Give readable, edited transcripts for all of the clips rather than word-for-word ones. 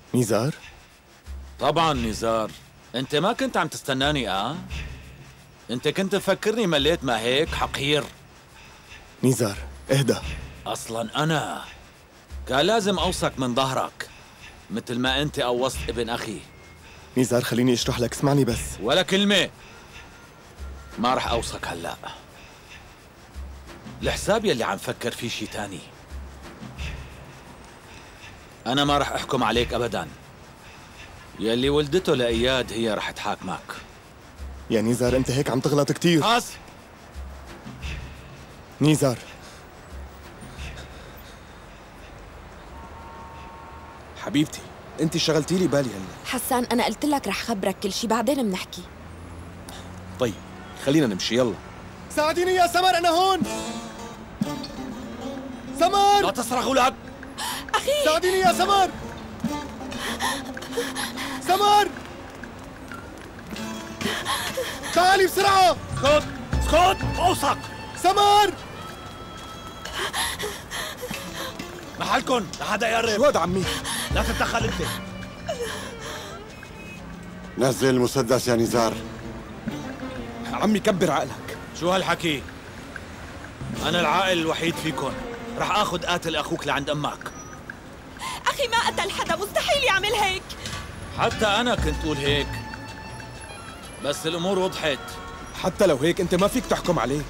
نزار؟ طبعا نزار. انت ما كنت عم تستناني انت كنت مفكرني مليت ما هيك حقير. نزار اهدى. اصلا انا كان لازم اوصك من ظهرك مثل ما انت قوصت ابن اخي. نزار خليني اشرح لك، اسمعني بس. ولا كلمة، ما رح اوصك هلأ. الحساب يلي عم فكر فيه شي تاني. انا ما رح احكم عليك ابدا. يلي ولدته لإياد هي رح تحاكمك. يا نزار انت هيك عم تغلط كتير. خلاص نزار حبيبتي انت شغلتي لي بالي هلا. حسان أنا قلت لك رح خبرك كل شي، بعدين بنحكي. طيب خلينا نمشي يلا. ساعديني يا سمر، انا هون. سمر لا تصرخ اولاد. أخي ساعديني يا سمر. سمر تعالي بسرعة. اسكت اسكت اوثق. سمر محلكن لحدا يقرب. شو هذا عمي؟ لا تتدخل انت. نزل المسدس يا نزار. عمي كبر عقلك. شو هالحكي؟ انا العاقل الوحيد فيكن. رح اخذ قاتل اخوك لعند امك. أخي ما قتل حدا، مستحيل يعمل هيك. حتى انا كنت اقول هيك، بس الامور وضحت. حتى لو هيك انت ما فيك تحكم عليه.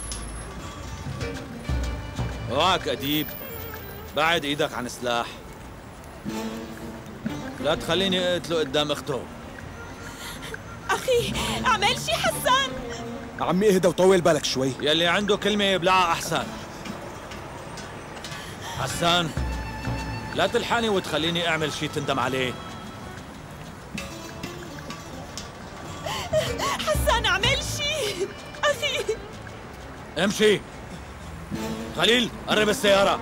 اوعك اديب، بعد ايدك عن سلاح. لا تخليني اقتله قدام اخته. أخي اعمل شي حسان. عمي اهدى وطول بالك شوي. يلي عنده كلمة يبلعها احسن. حسان لا تلحقني وتخليني اعمل شي تندم عليه. حسان اعمل شي أخي. امشي. خليل قرب السيارة.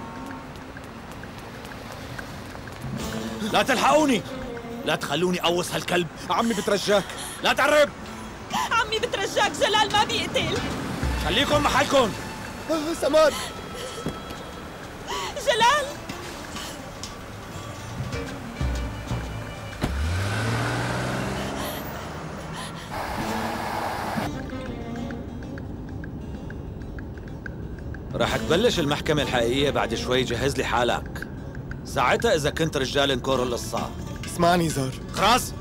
لا تلحقوني، لا تخلوني قوص هالكلب. عمي بترجاك. لا تقرب. عمي بترجاك، جلال ما بيقتل. خليكم محلكم. سمر جلال رح تبلش المحكمة الحقيقية بعد شوي. جهز لي حالك، ساعتها إذا كنت رجال نكور القصة. اسمعني نزار. خلاص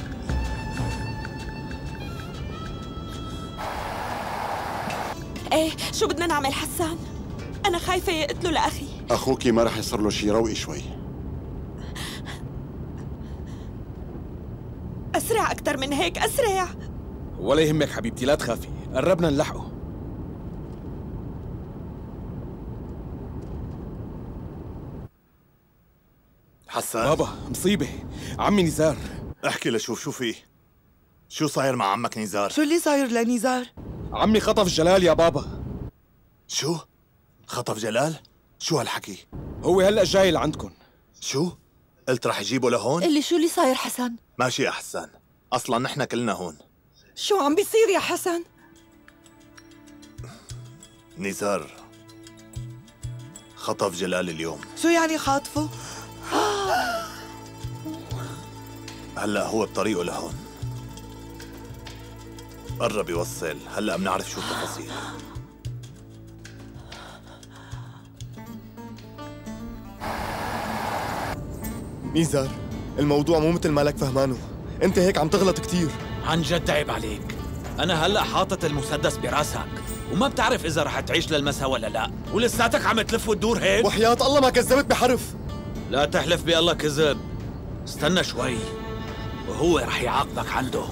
ايه شو بدنا نعمل حسان؟ أنا خايفة يقتلوا لأخي. اخوكي ما رح يصير له شيء، روقي شوي. أسرع أكتر من هيك، أسرع. ولا يهمك حبيبتي، لا تخافي، قربنا نلحقه. حسان بابا مصيبة، عمي نزار. احكي لشوف شو فيه. شو صاير مع عمك نزار؟ شو اللي صاير لنزار؟ عمي خطف جلال يا بابا. شو؟ خطف جلال؟ شو هالحكي؟ هو هلأ جاي لعندكم. شو؟ قلت رح يجيبه لهون؟ اللي شو اللي صاير حسن؟ ماشي يا حسان، اصلا نحن كلنا هون. شو عم بيصير يا حسن؟ نزار خطف جلال اليوم. شو يعني خاطفه؟ هلا هو بطريقه لهون، قرب يوصل. هلا بنعرف شو التفاصيل. نزار الموضوع مو مثل ما لك فهمانه، انت هيك عم تغلط كتير. عن جد عيب عليك. أنا هلأ حاطط المسدس براسك وما بتعرف إذا رح تعيش للمسا ولا لا، ولساتك عم تلف وتدور هيك. وحياة الله ما كذبت بحرف. لا تحلف بالله كذب. استنى شوي وهو رح يعاقبك عنده.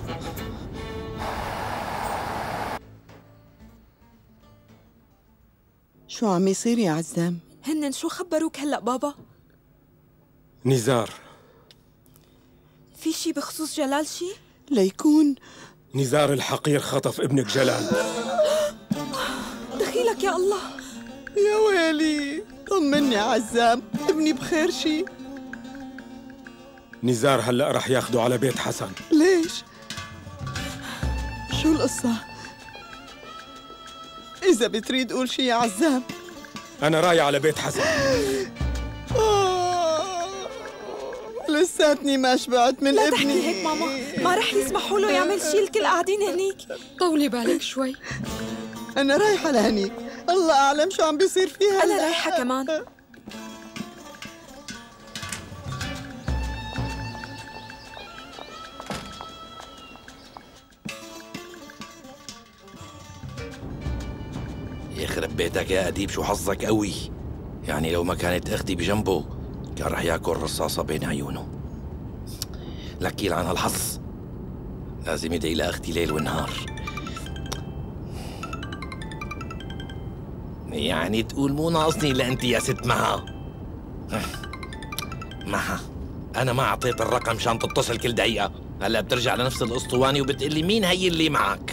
شو عم يصير يا عزام؟ هنن شو خبروك هلأ بابا؟ نزار. في شي بخصوص جلال شي؟ ليكون نزار الحقير خطف ابنك جلال. دخيلك يا الله. يا ويلي، طمني يا عزام، ابني بخير شي؟ نزار هلأ رح ياخده على بيت حسن. ليش؟ شو القصة؟ إذا بتريد قول شي يا عزام. أنا رايح على بيت حسن. ولساتني ما شبعت من لا ابني. تحكي هيك ماما، ما رح يسمحوا له يعمل شي، الكل قاعدين هنيك. طولي بالك شوي. أنا رايحة لهنيك، الله أعلم شو عم بيصير فيها. أنا رايحة كمان. يخرب بيتك يا أديب، شو حظك قوي. يعني لو ما كانت أختي بجنبه كان رح ياكل رصاصة بين عيونه. لكيل عن هالحظ، لازم يدعي لأختي ليل ونهار. يعني تقول مو ناقصني إلا أنت يا ست مها. مها، أنا ما أعطيت الرقم مشان تتصل كل دقيقة. هلا بترجع لنفس الأسطواني وبتقلي مين هي اللي معك.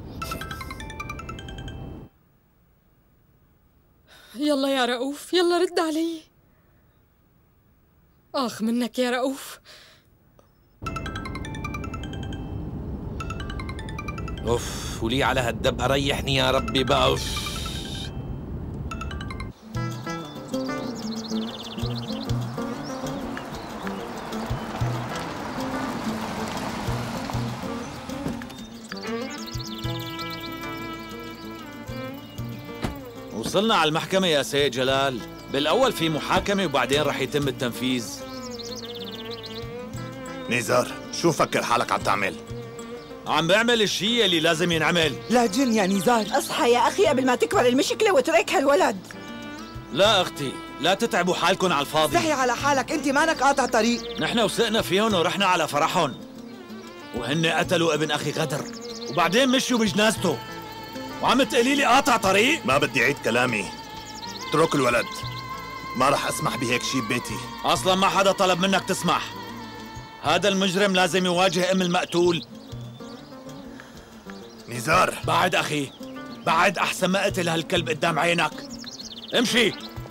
يلا يا رؤوف، يلا رد علي. آخ منك يا رؤوف. أوف، ولي على هالدبقة، ريحني يا ربي بقى. أوف. وصلنا على المحكمة يا سيد جلال. بالأول في محاكمة وبعدين رح يتم التنفيذ. نزار، شو مفكر حالك عم تعمل؟ عم بعمل الشيء اللي لازم ينعمل. لا جن يا نزار. اصحى يا أخي قبل ما تكبر المشكلة وترك هالولد. لا أختي، لا تتعبوا حالكم على الفاضي. استحي على حالك، أنت مانك قاطع طريق. نحن وثقنا فيهم ورحنا على فرحهم، وهن قتلوا ابن أخي غدر وبعدين مشوا بجنازته، وعم تقولي لي قاطع طريق؟ ما بدي أعيد كلامي. اترك الولد، ما رح أسمح بهيك شي ببيتي. أصلا ما حدا طلب منك تسمح. هذا المجرم لازم يواجه ام المقتول. نزار، بعد أخي، بعد أحسن ما قتل هالكلب قدام عينك. امشي.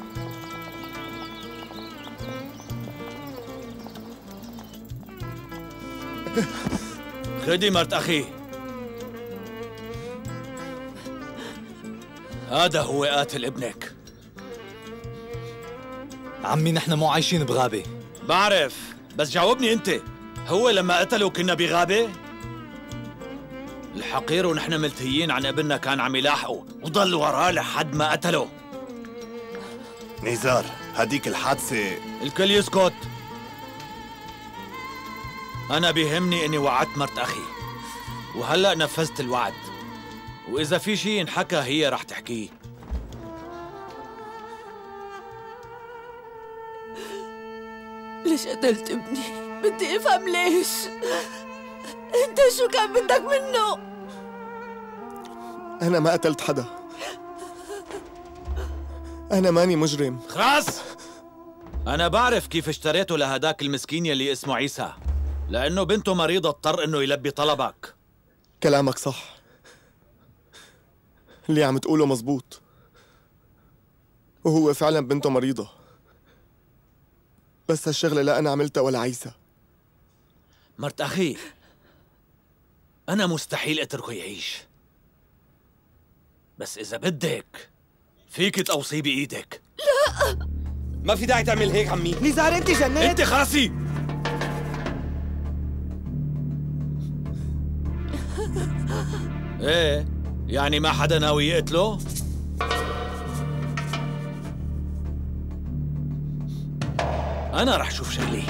خدي مرت أخي، هذا هو قاتل ابنك. عمي نحن مو عايشين بغابة. بعرف، بس جاوبني أنت، هو لما قتله كنا بغابة؟ الحقير ونحن ملتهيين عن ابننا كان عم يلاحقه وضل وراه لحد ما قتله. نزار، هديك الحادثة. الكل يسكت. أنا بيهمني إني وعدت مرت أخي، وهلأ نفذت الوعد، وإذا في شيء انحكى هي رح تحكيه. ليش قتلت ابني؟ بدي افهم ليش. انت شو كان بدك منه؟ أنا ما قتلت حدا، أنا ماني مجرم. خلاص، أنا بعرف كيف اشتريته لهداك المسكين يلي اسمه عيسى، لأنه بنته مريضة اضطر إنه يلبي طلبك. كلامك صح، اللي عم تقوله مزبوط، وهو فعلا بنته مريضة، بس هالشغلة لا أنا عملتها ولا عيسى. مرت أخي، أنا مستحيل أتركه يعيش، بس إذا بدك فيك تقوصيه بإيدك. لا، ما في داعي تعمل هيك عمي. نزار أنت جننت. أنت خرسي. إيه، يعني ما حدا ناوي يقتله؟ أنا رح شوف شغلي.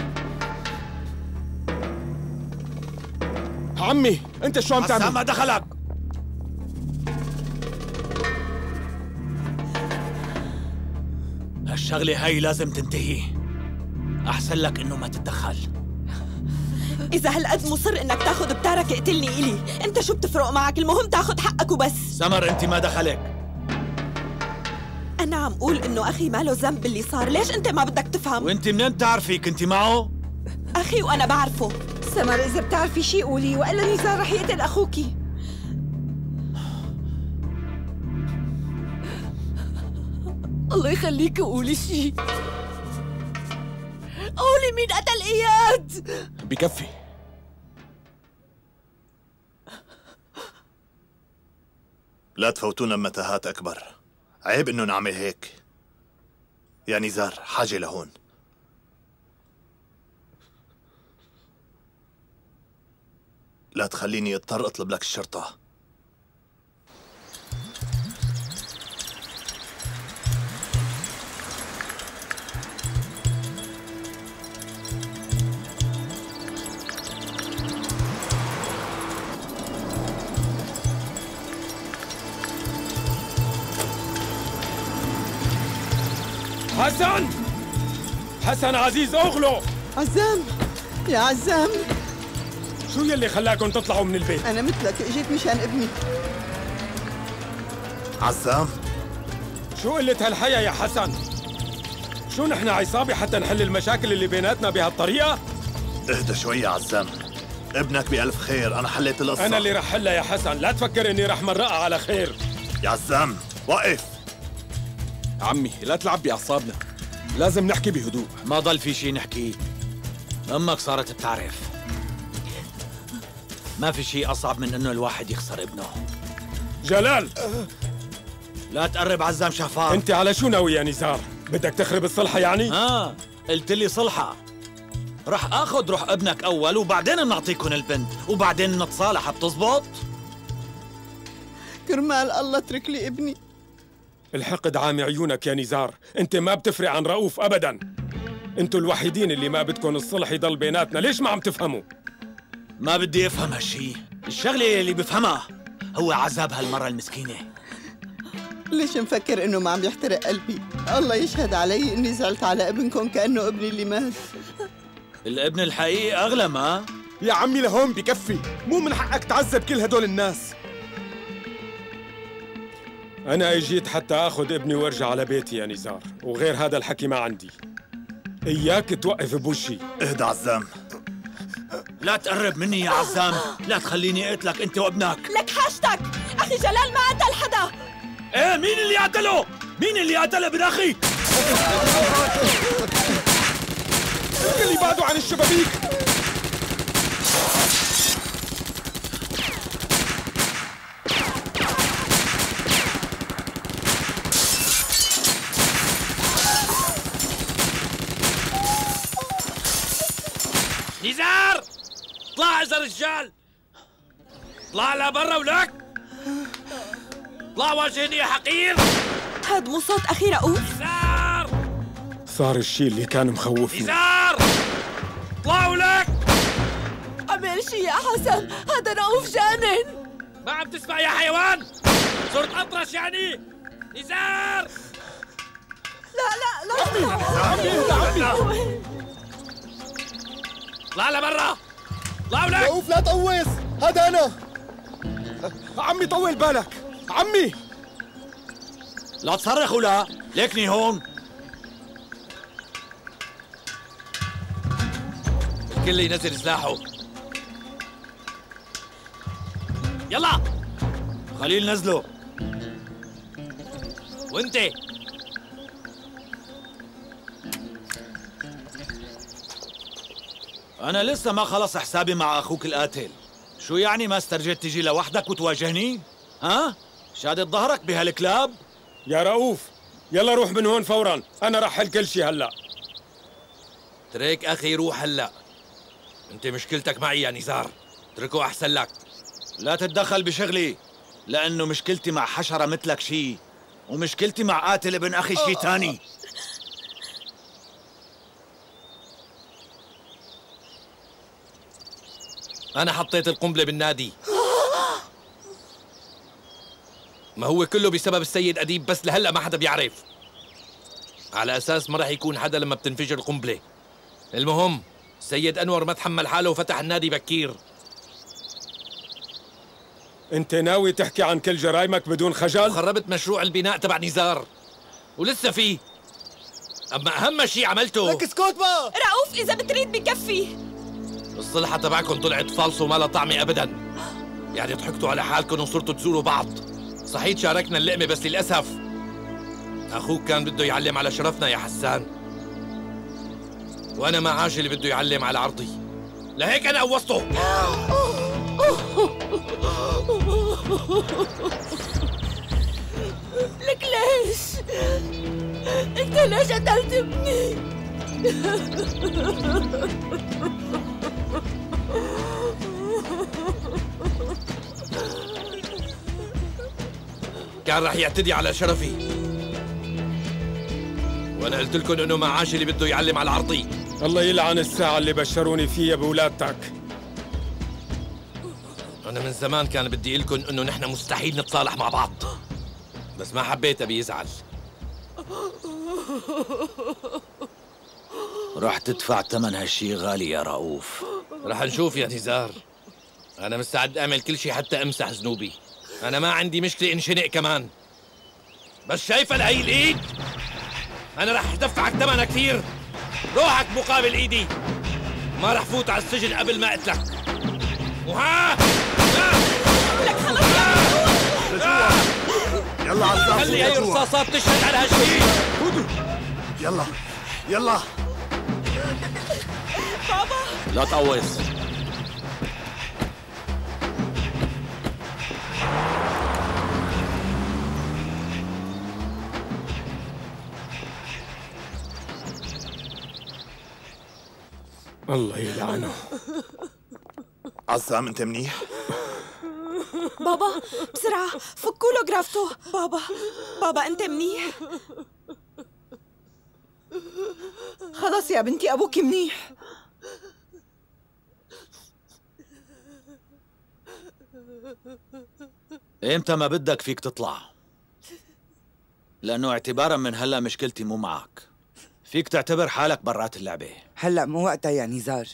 عمي انت شو عم تعمل؟ ما دخلك. هالشغلة هاي لازم تنتهي. أحسن لك إنه ما تتدخل. إذا هالقد مصر إنك تاخد بتارك اقتلني إلي، أنت شو بتفرق معك؟ المهم تاخد حقك وبس. سمر أنت ما دخلك. أنا عم قول إنه أخي ما له ذنب باللي صار، ليش أنت ما بدك تفهم؟ وأنت منين بتعرفي كنتي معه؟ أخي وأنا بعرفه. سمر إذا بتعرفي شي قولي، وإلا نزار رح يقتل أخوكي. الله يخليك قولي شي. قولي مين قتل إياد؟ بكفي. لا تفوتونا بمتاهات أكبر، عيب إنه نعمل هيك. يا نزار، حاجة لهون. لا تخليني اضطر اطلب لك الشرطة. حسن! حسن عزيز اغلو! عزام يا عزام، شو يلي خلاكم تطلعوا من البيت؟ أنا مثلك اجيت مشان ابني. عزام؟ شو قلة هالحياة يا حسن؟ شو نحن عصابة حتى نحل المشاكل اللي بيناتنا بهالطريقة؟ اهدى شوي يا عزام، ابنك بألف خير، أنا حليت القصة. أنا اللي رح حلها يا حسن، لا تفكر إني رح مرقها على خير. يا عزام وقف. عمي لا تلعب بأعصابنا، لازم نحكي بهدوء. ما ضل في شي نحكيه، أمك صارت بتعرف. ما في شي أصعب من إنه الواحد يخسر ابنه. جلال لا تقرب عزام شفار. أنت على شو ناوي يا نزار؟ بدك تخرب الصلحة يعني؟ قلت لي صلحة. رح آخذ روح ابنك أول وبعدين بنعطيكم البنت وبعدين نتصالح، بتزبط؟ كرمال الله اترك لي ابني. الحقد عامي عيونك يا نزار، انت ما بتفرق عن رؤوف ابدا. انتوا الوحيدين اللي ما بدكم الصلح يضل بيناتنا، ليش ما عم تفهموا؟ ما بدي افهم هالشي، الشغلة اللي بفهمها هو عذاب هالمرة المسكينة. ليش مفكر انه ما عم يحترق قلبي؟ الله يشهد علي اني زعلت على ابنكم كأنه ابني اللي مات. الابن الحقيقي اغلى ما؟ يا عمي لهون بكفي، مو من حقك تعذب كل هدول الناس. أنا اجيت حتى آخذ ابني وارجع على بيتي يا نزار، وغير هذا الحكي ما عندي. إياك توقف بوشي. اهدى عزام. لا تقرب مني يا عزام، لا تخليني اقتلك انت وابنك. لك حاجتك، اخي جلال ما قتل حدا. ايه مين اللي قتله؟ مين اللي قتل ابن اخي؟ اللي بعده عن الشبابيك. نزار! اطلع يا رجال! اطلع لبرا ولك! اطلع واجهني يا حقير! هاد مو صوت اخي رؤوف؟ نزار! صار الشيء اللي كان مخوفني. نزار! اطلع ولك! اعمل شي يا حسن، هذا رؤوف جانن. ما عم تسمع يا حيوان؟ صرت اطرش يعني؟ نزار! لا عمي اطلع لبرا! اطلع ولك! رؤوف لا تقوس، هذا أنا. عمي طول بالك، عمي لا تصرخ ولا ليكني هون. الكل ينزل سلاحه. يلا خليل نزله. وانت أنا لسه ما خلص حسابي مع أخوك القاتل. شو يعني ما استرجيت تجي لوحدك وتواجهني؟ ها؟ شادد ظهرك بهالكلاب؟ يا رؤوف يلا روح من هون فورا، أنا رح حل كل شيء هلا. تريك أخي روح هلا. أنت مشكلتك معي يا نزار، اتركه أحسن لك. لا تتدخل بشغلي، لأنه مشكلتي مع حشرة مثلك شي، ومشكلتي مع قاتل ابن أخي شي تاني. أنا حطيت القنبلة بالنادي. ما هو كله بسبب السيد أديب، بس لهلأ ما حدا بيعرف. على أساس ما رح يكون حدا لما بتنفجر القنبلة. المهم السيد أنور ما تحمل حاله وفتح النادي بكير. أنت ناوي تحكي عن كل جرائمك بدون خجل؟ وخربت مشروع البناء تبع نزار ولسه فيه. أما أهم شيء عملته لك اسكت بقى. رؤوف إذا بتريد بكفي. الصلحة تبعكم طلعت فالص وما لها طعمة أبداً. يعني ضحكتوا على حالكم وصرتوا تزوروا بعض. صحيح شاركنا اللقمة بس للأسف أخوك كان بده يعلم على شرفنا يا حسان، وأنا ما عاش اللي بده يعلم على عرضي، لهيك أنا قوصته. لك ليش؟ انت ليش قتلت ابني؟ كان رح يعتدي على شرفي، وانا قلت لكم انه معاش اللي بده يعلم على العرضي. الله يلعن الساعة اللي بشروني فيها بولادتك. انا من زمان كان بدي لكم انه نحن مستحيل نتصالح مع بعض، بس ما حبيت ابي يزعل. رح تدفع ثمن هالشي غالي يا رؤوف. رح نشوف يا نزار. انا مستعد اعمل كل شيء حتى امسح ذنوبي. انا ما عندي مشكلة انشنق كمان، بس شايفة هاي الايد؟ انا رح ادفعك ثمنها كثير. روحك مقابل ايدي، ما رح فوت على السجن قبل ما اقتلك. وها لك خلص يلا عزام، خلي هاي الرصاصات تشهد على هالشيء. يلا يلا بابا لا تقوص. الله يلعنه. عزام انت منيح؟ بابا بسرعة فكوا له جرافته. بابا أنت منيح؟ خلص يا بنتي أبوك منيح. إمتى ما بدك فيك تطلع، لأنه اعتباراً من هلأ مشكلتي مو معك. فيك تعتبر حالك برات اللعبة. هلأ مو وقتها يا نزار.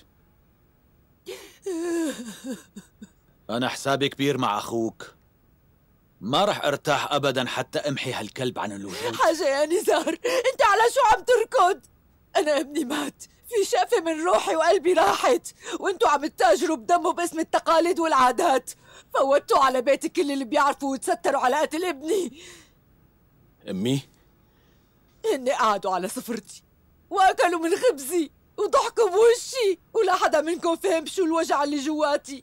أنا حسابي كبير مع أخوك، ما رح ارتاح أبداً حتى أمحي هالكلب عن الوجود. حاجة يا نزار، أنت على شو عم تركض؟ أنا ابني مات، في شقفة من روحي وقلبي راحت، وأنتوا عم تتاجروا بدمه باسم التقاليد والعادات. فوتوا على بيتي كل اللي بيعرفوا وتستروا على قتل ابني. أمي؟ هن قعدوا على سفرتي وأكلوا من خبزي وضحكوا بوشي، ولا حدا منكم فهم شو الوجع اللي جواتي.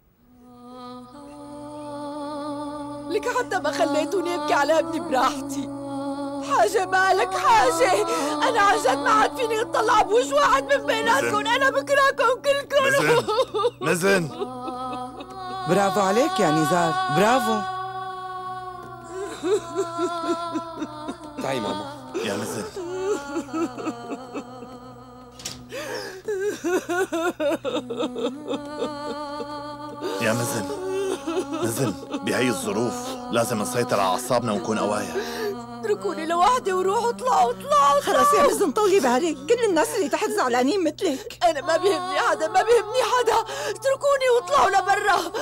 لك حتى ما خليتوني ابكي على ابني براحتي. حاجة مالك حاجة، أنا عن جد ما عاد فيني اطلع بوش واحد من بيناتكم. أنا بكرهكم كلكم. مزن برافو عليك يا نزار، برافو. تعي ماما. يا مزن يا مزن بهي الظروف لازم نسيطر على أعصابنا ونكون قوايا. اتركوني لوحدي وروحوا اطلعوا. خلص يا مزن طولي بالك، كل الناس اللي تحت زعلانين مثلك. أنا ما بيهمني حدا، اتركوني واطلعوا لبرا.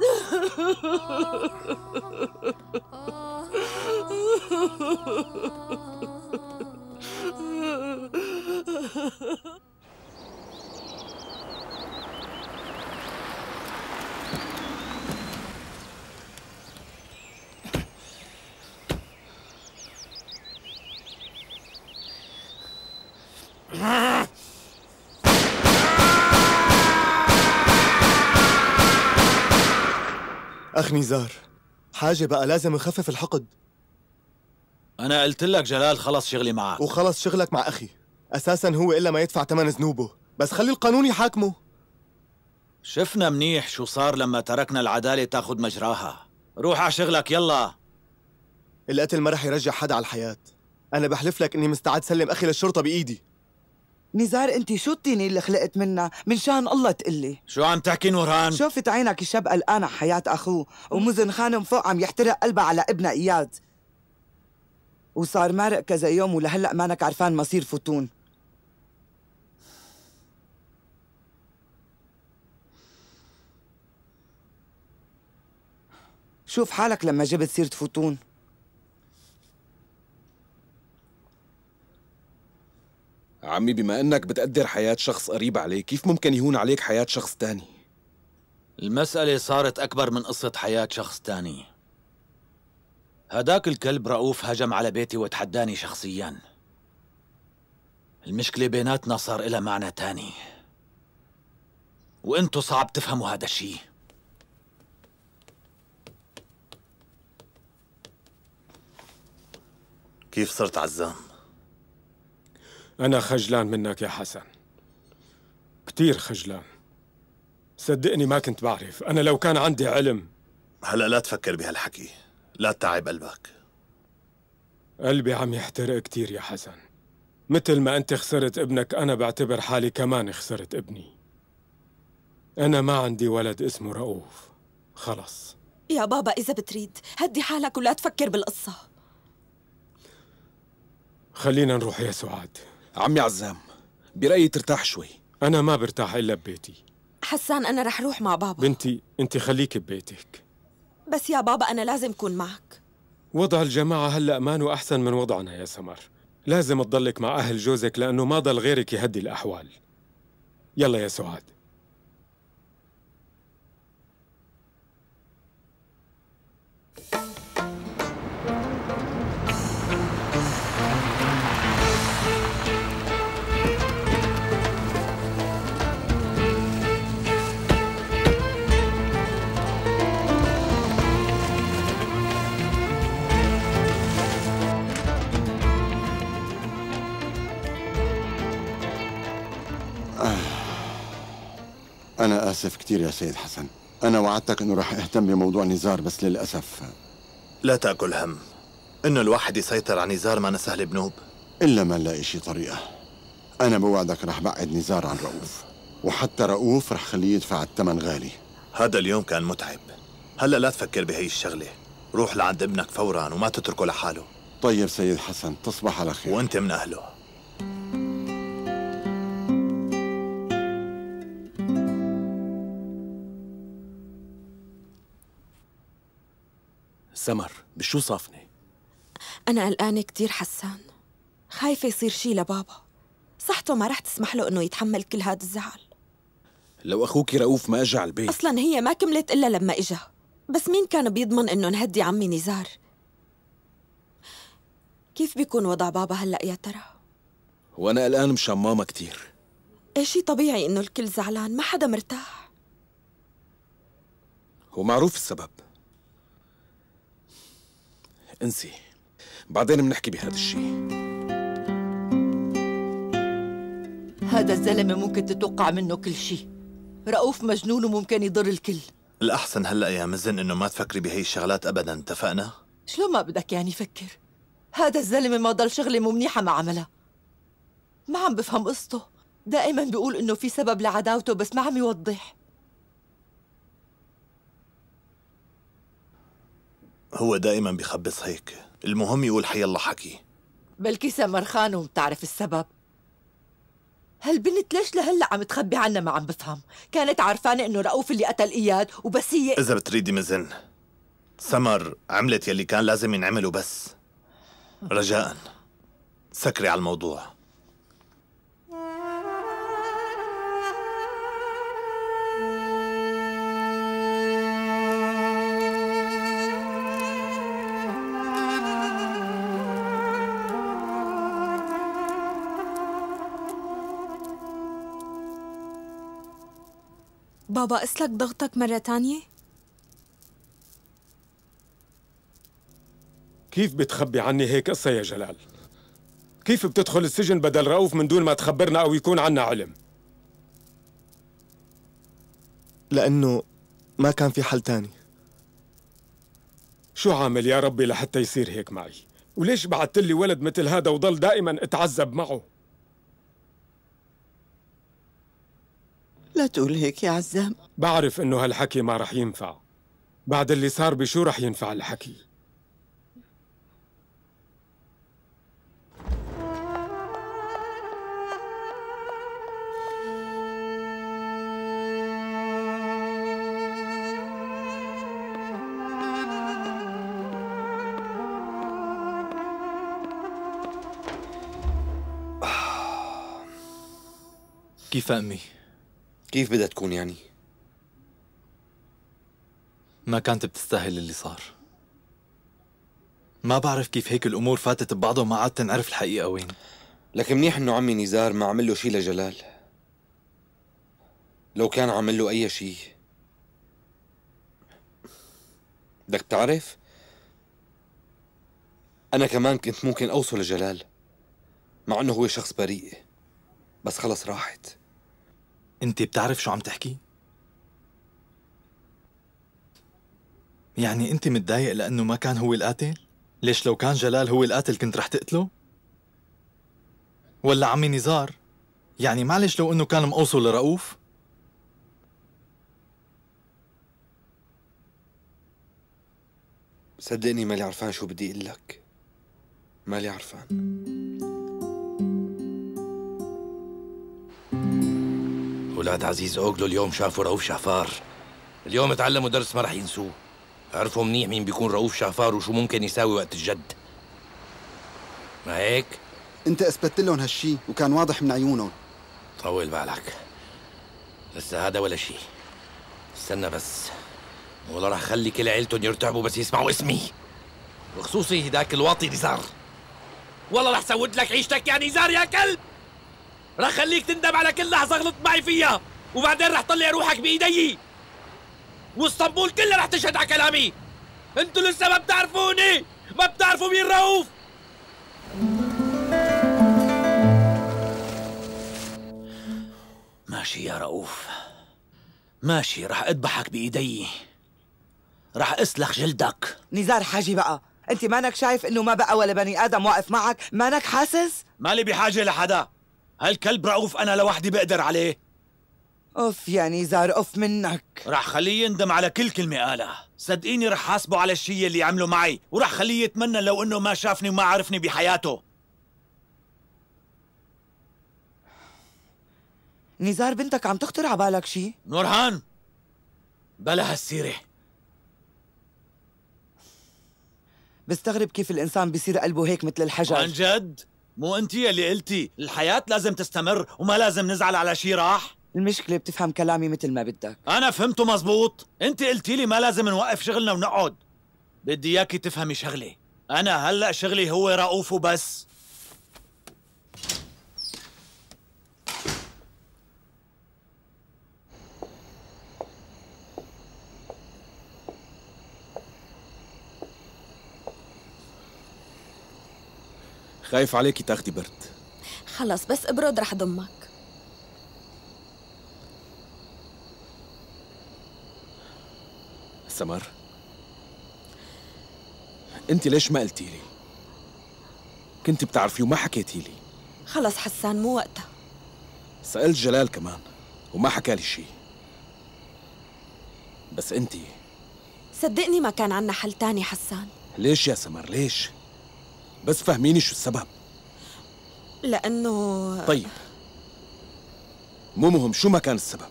أخ نزار، حاجة بقى لازم نخفف الحقد. أنا قلت لك جلال خلص شغلي معك. وخلص شغلك مع أخي، أساساً هو إلا ما يدفع ثمن ذنوبه، بس خلي القانون يحاكمه. شفنا منيح شو صار لما تركنا العدالة تاخد مجراها. روح على شغلك يلا. القتل ما رح يرجع حدا على الحياة. أنا بحلف لك إني مستعد سلم أخي للشرطة بإيدي. نزار انت شو الطينة اللي خلقت منها؟ من شان الله تقلي. شو عم تحكي نوران؟ شوفت عينك الشاب قلقان على حياة أخوه، ومزن خانم فوق عم يحترق قلبها على ابنها إياد، وصار مارق كذا يوم ولهلأ مانك عرفان مصير فتون. شوف حالك لما جبت سيرة فتون. عمي، بما انك بتقدر حياة شخص قريب عليك، كيف ممكن يهون عليك حياة شخص تاني؟ المسألة صارت أكبر من قصة حياة شخص تاني. هداك الكلب رؤوف هجم على بيتي وتحداني شخصياً. المشكلة بيناتنا صار إلها معنى تاني، وإنتو صعب تفهموا هذا الشيء. كيف صرت عزام؟ أنا خجلان منك يا حسن، كتير خجلان. صدقني ما كنت بعرف. أنا لو كان عندي علم. هلأ لا تفكر بهالحكي، لا تتعب قلبك. قلبي عم يحترق كتير يا حسن. مثل ما أنت خسرت ابنك أنا بعتبر حالي كمان خسرت ابني. أنا ما عندي ولد اسمه رؤوف. خلص يا بابا إذا بتريد هدي حالك ولا تفكر بالقصة. خلينا نروح يا سعاد. عمي عزام برأيي ترتاح شوي. أنا ما برتاح إلا ببيتي. حسان أنا رح روح مع بابا. بنتي أنت خليك ببيتك. بس يا بابا أنا لازم كون معك. وضع الجماعة هلأ مانو أحسن من وضعنا يا سمر. لازم تضلك مع أهل جوزك لأنه ما ضل غيرك يهدي الأحوال. يلا يا سعاد. أنا آسف كتير يا سيد حسن. أنا وعدتك إنه رح أهتم بموضوع نزار، بس للأسف. لا تأكل هم. إنه الواحد يسيطر على نزار ما سهل بنوب. إلا ما نلاقي شي طريقة. أنا بوعدك رح بعد نزار عن رؤوف، وحتى رؤوف رح خليه يدفع الثمن غالي. هذا اليوم كان متعب. هلأ لا تفكر بهي الشغلة. روح لعند ابنك فوراً وما تتركه لحاله. طيب سيد حسن، تصبح على خير. وأنت من أهله. سمر بشو صافنة؟ أنا قلقانة كتير حسان. خايفة يصير شي لبابا. صحته ما رح تسمح له إنه يتحمل كل هذا الزعل. لو أخوك رؤوف ما أجا على البيت. أصلاً هي ما كملت إلا لما إجا. بس مين كان بيضمن إنه نهدي عمي نزار؟ كيف بيكون وضع بابا هلأ يا ترى؟ وأنا قلقان مشان ماما كتير. شي طبيعي إنه الكل زعلان، ما حدا مرتاح. ومعروف السبب. انسي، بعدين بنحكي بهذا الشيء. هذا الزلمة ممكن تتوقع منه كل شيء. رؤوف مجنون وممكن يضر الكل. الأحسن هلأ يا مزن إنه ما تفكري بهي الشغلات أبداً، اتفقنا؟ شلون ما بدك يعني فكر؟ هذا الزلمة ما ضل شغلة مو منيحة ما عملها. ما عم بفهم قصته. دائما بيقول إنه في سبب لعداوته بس ما عم يوضح. هو دائما بيخبص هيك. المهم يقول حي الله حكي. بلكي سمر خانم بتعرف السبب. هالبنت ليش لهلا عم تخبي عنا ما عم بفهم. كانت عارفانة إنه رؤوف اللي قتل إياد وبس هي. إذا بتريدي مزن، سمر عملت يلي كان لازم ينعمله، بس رجاءً سكري على الموضوع. بابا اسلك ضغطك مرة تانية؟ كيف بتخبي عني هيك قصة يا جلال؟ كيف بتدخل السجن بدل رؤوف من دون ما تخبرنا أو يكون عنا علم؟ لأنه ما كان في حل تاني. شو عامل يا ربي لحتى يصير هيك معي؟ وليش بعثت لي ولد مثل هذا وضل دائما اتعذب معه؟ لا تقول هيك يا عزام. بعرف انه هالحكي ما رح ينفع. بعد اللي صار بشو رح ينفع الحكي؟ كيف أمي؟ كيف بدها تكون يعني؟ ما كانت بتستاهل اللي صار. ما بعرف كيف هيك الأمور فاتت ببعضها وما عادت نعرف الحقيقة وين. لك منيح إنه عمي نزار ما عمل له شي لجلال. لو كان عمل له أي شي. بدك تعرف؟ أنا كمان كنت ممكن أوصل لجلال، مع إنه هو شخص بريء، بس خلص راحت. أنت بتعرف شو عم تحكي؟ يعني أنت متضايق لأنه ما كان هو القاتل؟ ليش لو كان جلال هو القاتل كنت رح تقتله؟ ولا عمي نزار؟ يعني معلش لو إنه كان مقوصه لرؤوف؟ صدقني مالي عرفان شو بدي اقول لك. مالي عرفان. ولاد عزيز اوغلو اليوم شافوا رؤوف شعفار. اليوم تعلموا درس ما رح ينسوه. عرفوا منيح مين بيكون رؤوف شعفار وشو ممكن يساوي وقت الجد. ما هيك؟ انت اثبتت لهم هالشي وكان واضح من عيونهم. طول بالك، لسه هذا ولا شيء. استنى بس، ولا رح خلي كل عيلتهم يرتعبوا بس يسمعوا اسمي، وخصوصي هداك الواطي نزار. والله رح سود لك عيشتك يا نزار يا كلب. رح خليك تندم على كل لحظة غلطت معي فيها، وبعدين رح طلع روحك بإيدي، واسطنبول كلها رح تشهد على كلامي. انتوا لسه ما بتعرفوني، ما بتعرفوا مين رؤوف. ماشي يا رؤوف، ماشي، رح اذبحك بإيدي، رح اسلخ جلدك. نزار حاجي بقى، انت مانك شايف انه ما بقى ولا بني ادم واقف معك؟ مانك حاسس؟ مالي بحاجة لحدا، هالكلب رؤوف انا لوحدي بقدر عليه. اوف يا نزار، اوف منك. رح خليه يندم على كل كلمة قالها، صدقيني رح حاسبه على الشيء اللي عمله معي، ورح خليه يتمنى لو انه ما شافني وما عرفني بحياته. نزار بنتك عم تخطر على بالك شي؟ نورهان بلا هالسيرة. بستغرب كيف الانسان بيصير قلبه هيك مثل الحجر. عن جد؟ مو انت يلي قلتي الحياة لازم تستمر وما لازم نزعل على شي راح؟ المشكلة بتفهم كلامي مثل ما بدك. أنا فهمته مزبوط، أنت قلتي لي ما لازم نوقف شغلنا ونقعد. بدي إياكي تفهمي شغلي، أنا هلأ شغلي هو رؤوف وبس. خايف عليكي تاخدي برد. خلص بس ابرد رح ضمك. سمر، انت ليش ما قلتي لي؟ كنت بتعرفي وما حكيتي لي. خلص حسان مو وقتها. سألت جلال كمان وما حكى لي شيء. بس انت صدقني ما كان عنا حل تاني حسان. ليش يا سمر ليش؟ بس فهميني شو السبب. لأنه طيب مو مهم شو ما كان السبب،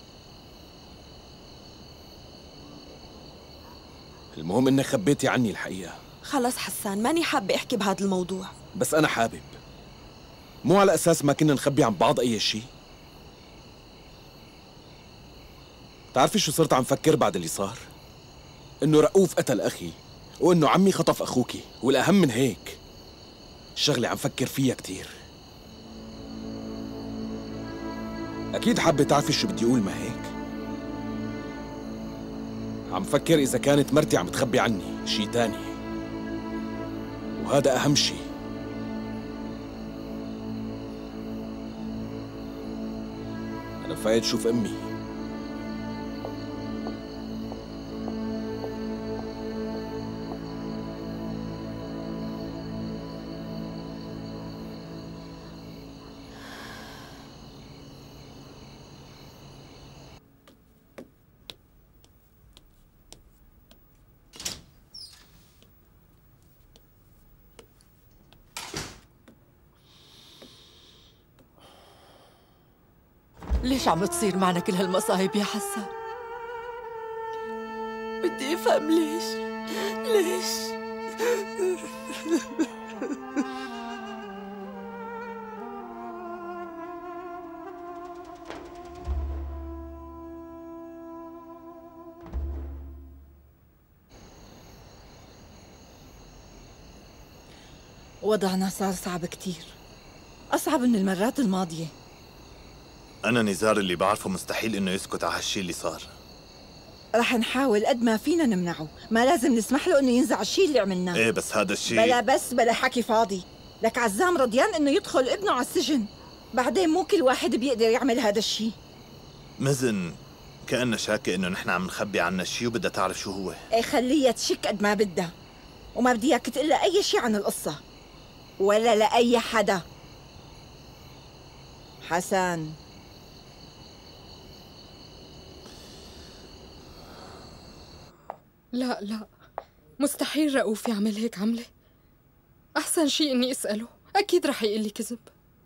المهم انك خبيتي عني الحقيقة. خلص حسان ماني حابة احكي بهذا الموضوع. بس انا حابب، مو على اساس ما كنا نخبي عن بعض اي شيء. بتعرفي شو صرت عم فكر بعد اللي صار؟ انه رؤوف قتل اخي، وانه عمي خطف اخوكي، والاهم من هيك الشغلة عم فكر فيها كتير. اكيد حابة تعرفي شو بدي اقول، ما هيك؟ عم فكر اذا كانت مرتي عم تخبي عني شي تاني، وهذا اهم شي. انا فايت شوف امي. ليش عم تصير معنا كل هالمصايب يا حسان؟ بدي افهم ليش؟ ليش؟ وضعنا صار صعب كتير، أصعب من المرات الماضية. أنا نزار اللي بعرفه مستحيل إنه يسكت على هالشي اللي صار. رح نحاول قد ما فينا نمنعه، ما لازم نسمح له إنه ينزع الشي اللي عملناه. إيه بس هذا الشي بلا حكي فاضي. لك عزام رضيان إنه يدخل ابنه على السجن، بعدين مو كل واحد بيقدر يعمل هذا الشي. مزن كأنها شاكة إنه نحن عم نخبي عنا شي وبدها تعرف شو هو. ايه خليها تشك قد ما بدها، وما بدي اياك تقول لها اي شيء عن القصة ولا لأي حدا. حسن لا لا، مستحيل رؤوف يعمل هيك عملة. أحسن شيء إني أسأله، أكيد رح يقول لي كذب.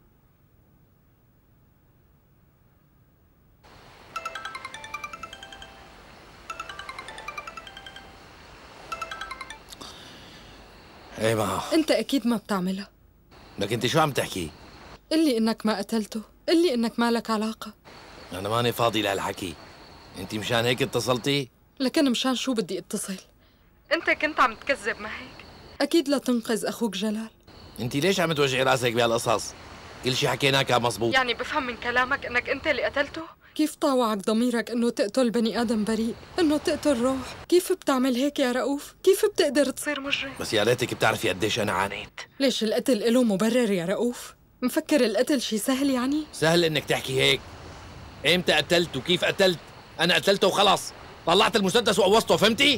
ايه ما أنت أكيد ما بتعملها. لك انت شو عم تحكي؟ قلي إنك ما قتلته، قلي إنك ما لك علاقة. انا ماني فاضي لهالحكي. انت مشان هيك اتصلتي؟ لكن مشان شو بدي اتصل؟ أنت كنت عم تكذب، ما هيك؟ أكيد لتنقذ أخوك جلال. انت ليش عم توجعي راسك بهالقصص؟ كل شيء حكيناه كان مزبوط. يعني بفهم من كلامك إنك أنت اللي قتلته؟ كيف طاوعك ضميرك إنه تقتل بني آدم بريء؟ إنه تقتل روح؟ كيف بتعمل هيك يا رؤوف؟ كيف بتقدر تصير مجرم؟ بس يا ريتك بتعرفي قديش انا عانيت. ليش القتل له مبرر يا رؤوف؟ مفكر القتل شي سهل يعني؟ سهل انك تحكي هيك. امتى قتلت وكيف قتلت؟ انا قتلته وخلص. طلعت المسدس وقوصته، فهمتي؟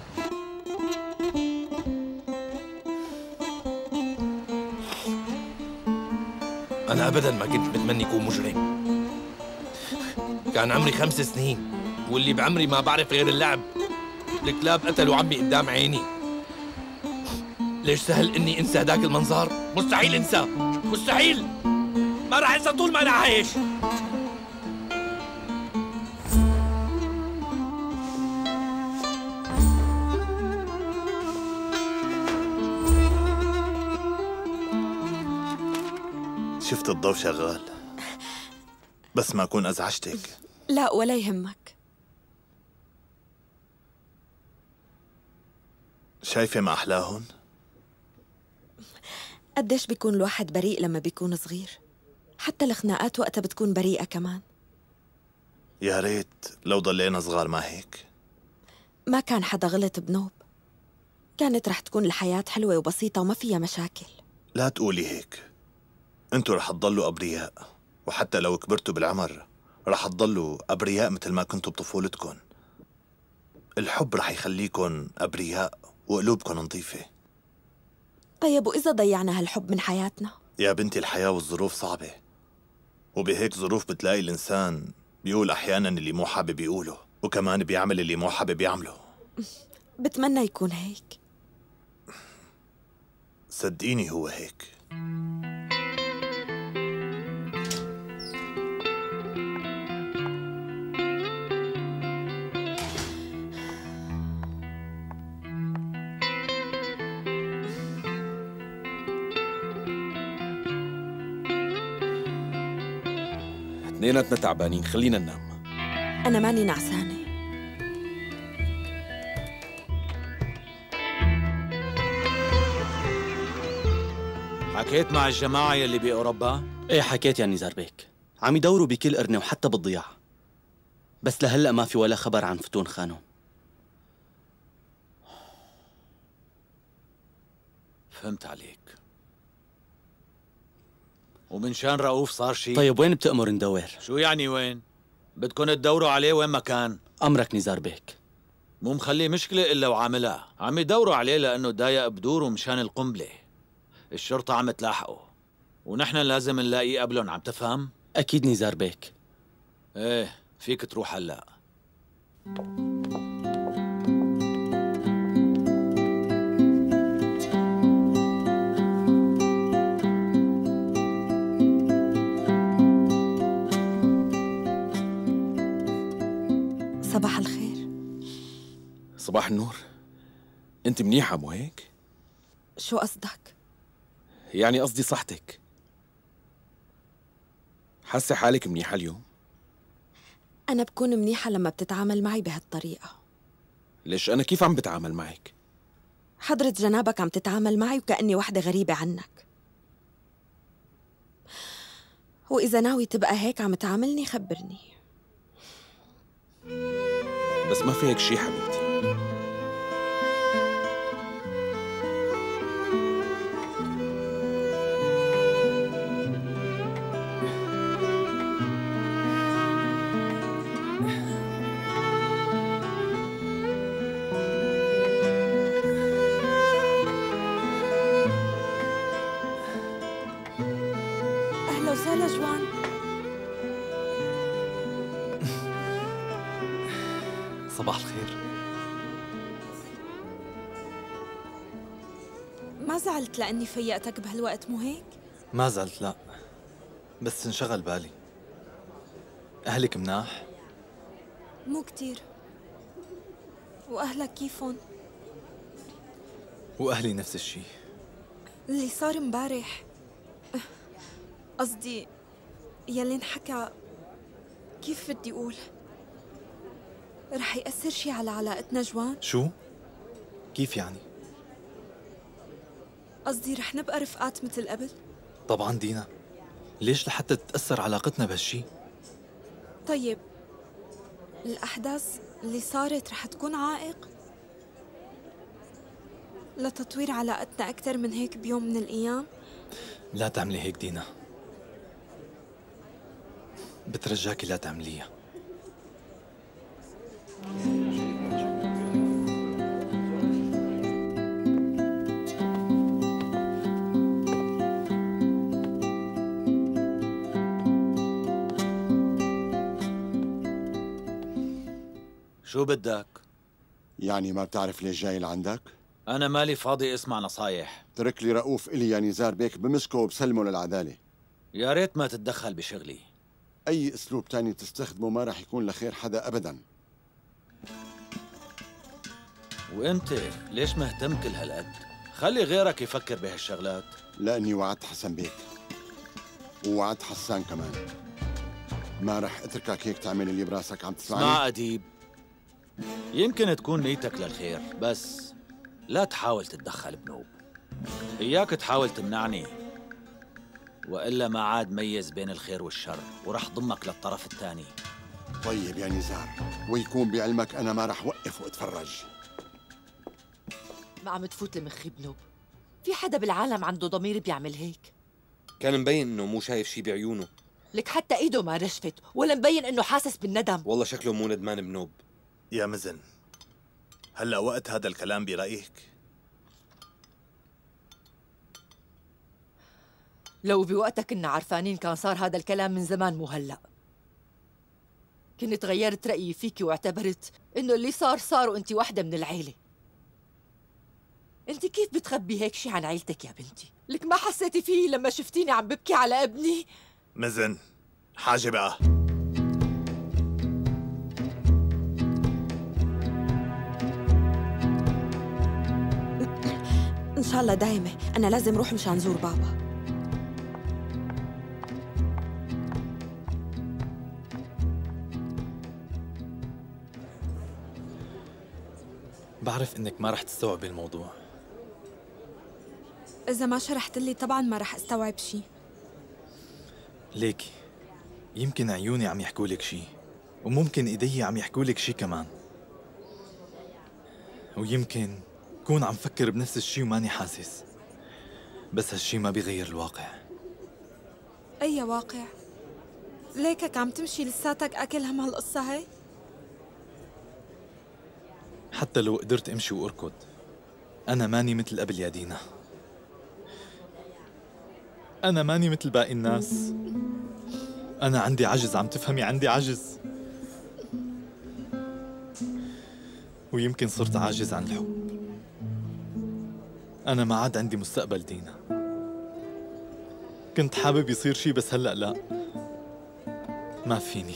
انا ابدا ما كنت متمني اكون مجرم. كان عمري 5 سنين، واللي بعمري ما بعرف غير اللعب. الكلاب قتلوا عمي قدام عيني. ليش سهل اني انسى هداك المنظر؟ مستحيل انسى، مستحيل. ما راح انسى طول ما انا عايش. شفت الضوء شغال، بس ما أكون أزعجتك. لا ولا يهمك. شايفة ما أحلاهن؟ قديش بيكون الواحد بريء لما بيكون صغير، حتى الخناقات وقتها بتكون بريئة كمان. يا ريت لو ضلينا صغار ما هيك. ما كان حدا غلط بنوب، كانت رح تكون الحياة حلوة وبسيطة وما فيها مشاكل. لا تقولي هيك، انتوا رح تضلوا أبرياء، وحتى لو كبرتوا بالعمر رح تضلوا أبرياء مثل ما كنتوا بطفولتكم. الحب رح يخليكن أبرياء وقلوبكن نظيفة. طيب وإذا ضيعنا هالحب من حياتنا؟ يا بنتي الحياة والظروف صعبة، وبهيك ظروف بتلاقي الإنسان بيقول أحياناً اللي مو حابب يقوله، وكمان بيعمل اللي مو حابب يعمله. بتمنى يكون هيك. صدقيني هو هيك. اثنيناتنا تعبانين، خلينا ننام. أنا ماني نعسانة. حكيت مع الجماعة يلي بأوروبا؟ ايه حكيت يا نزار بيك، عم يدوروا بكل قرنة وحتى بالضياع، بس لهلأ ما في ولا خبر عن فتون خانم. فهمت عليك. ومن شان رؤوف صار شيء؟ طيب وين بتأمر ندور؟ شو يعني وين؟ بدكن تدوروا عليه وين ما كان. أمرك نزار بيك. مو مخلي مشكلة إلا وعاملها. عم يدوروا عليه لأنه ضايق بدوره مشان القنبلة. الشرطة عم تلاحقه، ونحن لازم نلاقيه قبلهم. عم تفهم؟ أكيد نزار بيك. ايه فيك تروح هلأ. صباح الخير. صباح النور. انت منيحة مو هيك؟ شو قصدك؟ يعني قصدي صحتك. حاسة حالك منيحة اليوم؟ أنا بكون منيحة لما بتتعامل معي بهالطريقة. ليش أنا كيف عم بتعامل معك؟ حضرة جنابك عم تتعامل معي وكأني وحدة غريبة عنك. وإذا ناوي تبقى هيك عم تعاملني خبرني. بس ما في هيك شي حبيبتي. كوزالا جوان. صباح الخير. ما زعلت لأني فيقتك بهالوقت مو هيك؟ ما زعلت لا، بس انشغل بالي. أهلك مناح؟ مو كتير. وأهلك كيفن؟ وأهلي نفس الشي. اللي صار مبارح، قصدي يلي انحكى، كيف بدي أقول؟ رح يأثر شي على علاقتنا جوان؟ شو؟ كيف يعني؟ قصدي رح نبقى رفقات مثل قبل؟ طبعا دينا، ليش لحتى تتأثر علاقتنا بهالشي؟ طيب الأحداث اللي صارت رح تكون عائق لتطوير علاقتنا أكثر من هيك بيوم من الأيام؟ لا تعملي هيك دينا، بترجاكي لا تعمليها. شو بدك؟ يعني ما بتعرف ليش جاي لعندك؟ أنا مالي فاضي اسمع نصايح. ترك لي رؤوف إلي يا نزار بيك، بمسكه وبسلمه للعدالة. يا ريت ما تتدخل بشغلي. أي أسلوب تاني تستخدمه ما رح يكون لخير حدا أبداً. وانت ليش مهتم كل هالقد؟ خلي غيرك يفكر بهالشغلات. لأني وعدت حسن بيك ووعدت حسان كمان، ما رح اتركك هيك تعمل اللي براسك. عم تسمعني؟ اسمع أديب، يمكن تكون نيتك للخير، بس لا تحاول تتدخل بنوب. إياك تحاول تمنعني، وإلا ما عاد ميز بين الخير والشر، ورح ضمك للطرف الثاني. طيب يا نزار، ويكون بعلمك أنا ما رح وقف واتفرج. ما عم تفوت لمخي بنوب، في حدا بالعالم عنده ضمير بيعمل هيك؟ كان مبين انه مو شايف شي بعيونه. لك حتى ايده ما نشفت، ولا مبين انه حاسس بالندم. والله شكله مو ندمان بنوب. يا مزن، هلأ وقت هذا الكلام برأيك؟ لو بوقتك كنا عرفانين كان صار هذا الكلام من زمان مو هلأ. كنت غيرت رأيي فيكي واعتبرت إنه اللي صار وأنت واحدة من العيلة. أنت كيف بتخبي هيك شي عن عيلتك يا بنتي؟ لك ما حسيتي فيه لما شفتيني عم ببكي على ابني؟ مزن، حاجة بقى. إن شاء الله دايمة، أنا لازم روح مشان زور بابا. بعرف إنك ما رح تستوعبي الموضوع. إذا ما شرحت لي طبعاً ما رح أستوعب شي. ليكي يمكن عيوني عم يحكوا لك شي، وممكن إيدي عم يحكوا لك شي كمان، ويمكن كون عم فكر بنفس الشي وماني حاسس، بس هالشي ما بيغير الواقع. أي واقع؟ ليكك عم تمشي لساتك أكل هم هالقصة هاي؟ حتى لو قدرت امشي واركض، انا ماني مثل قبل يا دينا. انا ماني مثل باقي الناس. انا عندي عجز، عم تفهمي؟ عندي عجز، ويمكن صرت عاجز عن الحب. انا ما عاد عندي مستقبل دينا. كنت حابب يصير شي بس هلأ لا، ما فيني.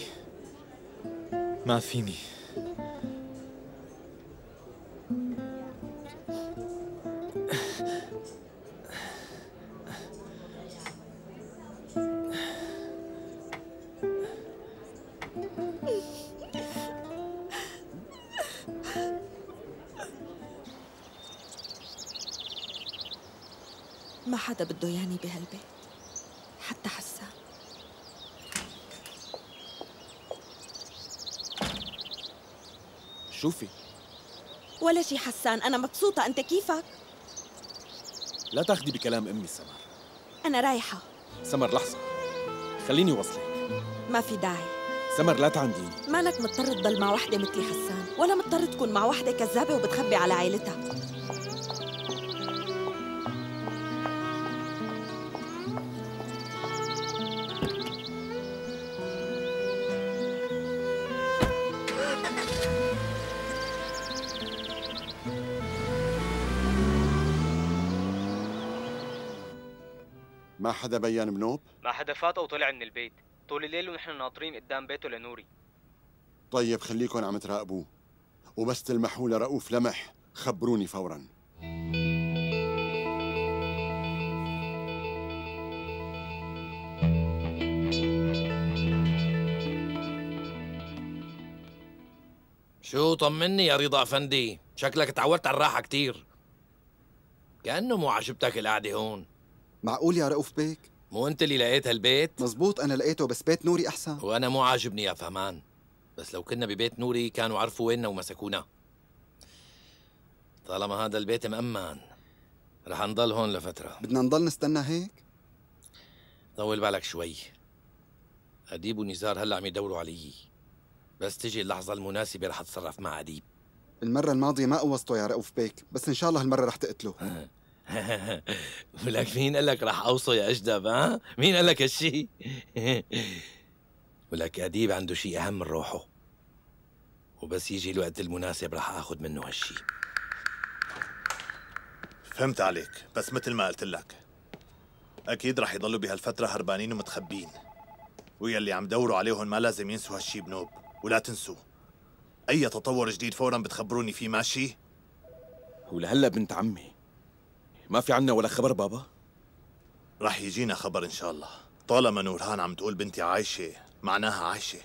ما حدا بده ياني بهالبيت، حتى حسان. شوفي ولا شي حسان، أنا مبسوطة. أنت كيفك؟ لا تاخدي بكلام أمي سمر. أنا رايحة. سمر لحظة، خليني وصلك. ما في داعي. سمر لا تعنديني. مانك مضطر تضل مع وحدة مثلي حسان، ولا مضطر تكون مع وحدة كذابة وبتخبي على عائلتها. ما حدا بين بنوب؟ ما حدا فات أو طلع من البيت. طول الليل ونحن ناطرين قدام بيته لنوري. طيب خليكن عم تراقبوه، وبس تلمحوا لرؤوف لمح خبروني فوراً. شو طمني يا رضا أفندي، شكلك تعودت على الراحة كتير. كأنه مو عجبتك القعدة هون. معقول يا رؤوف بيك؟ مو أنت اللي لقيت هالبيت؟ مزبوط أنا لقيته، بس بيت نوري أحسن. وأنا مو عاجبني يا فهمان، بس لو كنا ببيت نوري كانوا عرفوا ويننا ومسكونا. طالما هذا البيت مأمن رح نضل هون لفترة. بدنا نضل نستنى هيك؟ طول بالك شوي، أديب ونزار هلا عم يدوروا علي، بس تجي اللحظة المناسبة رح أتصرف مع أديب. المرة الماضية ما قوصته يا رؤوف بيك، بس إن شاء الله هالمرة رح تقتله. ولك مين قال لك رح أوصه يا أجدب؟ ها؟ مين قال لك هالشي؟ ولك أديب عنده شيء أهم من روحه، وبس يجي الوقت المناسب رح آخذ منه هالشي. فهمت عليك، بس مثل ما قلت لك أكيد رح يضلوا بهالفترة هربانين ومتخبين، ويلي عم دوروا عليهم ما لازم ينسوا هالشي بنوب. ولا تنسوا أي تطور جديد فوراً بتخبروني فيه، ماشي؟ ولهلا بنت عمي ما في عنا ولا خبر بابا؟ رح يجينا خبر إن شاء الله. طالما نورهان عم تقول بنتي عايشة معناها عايشة.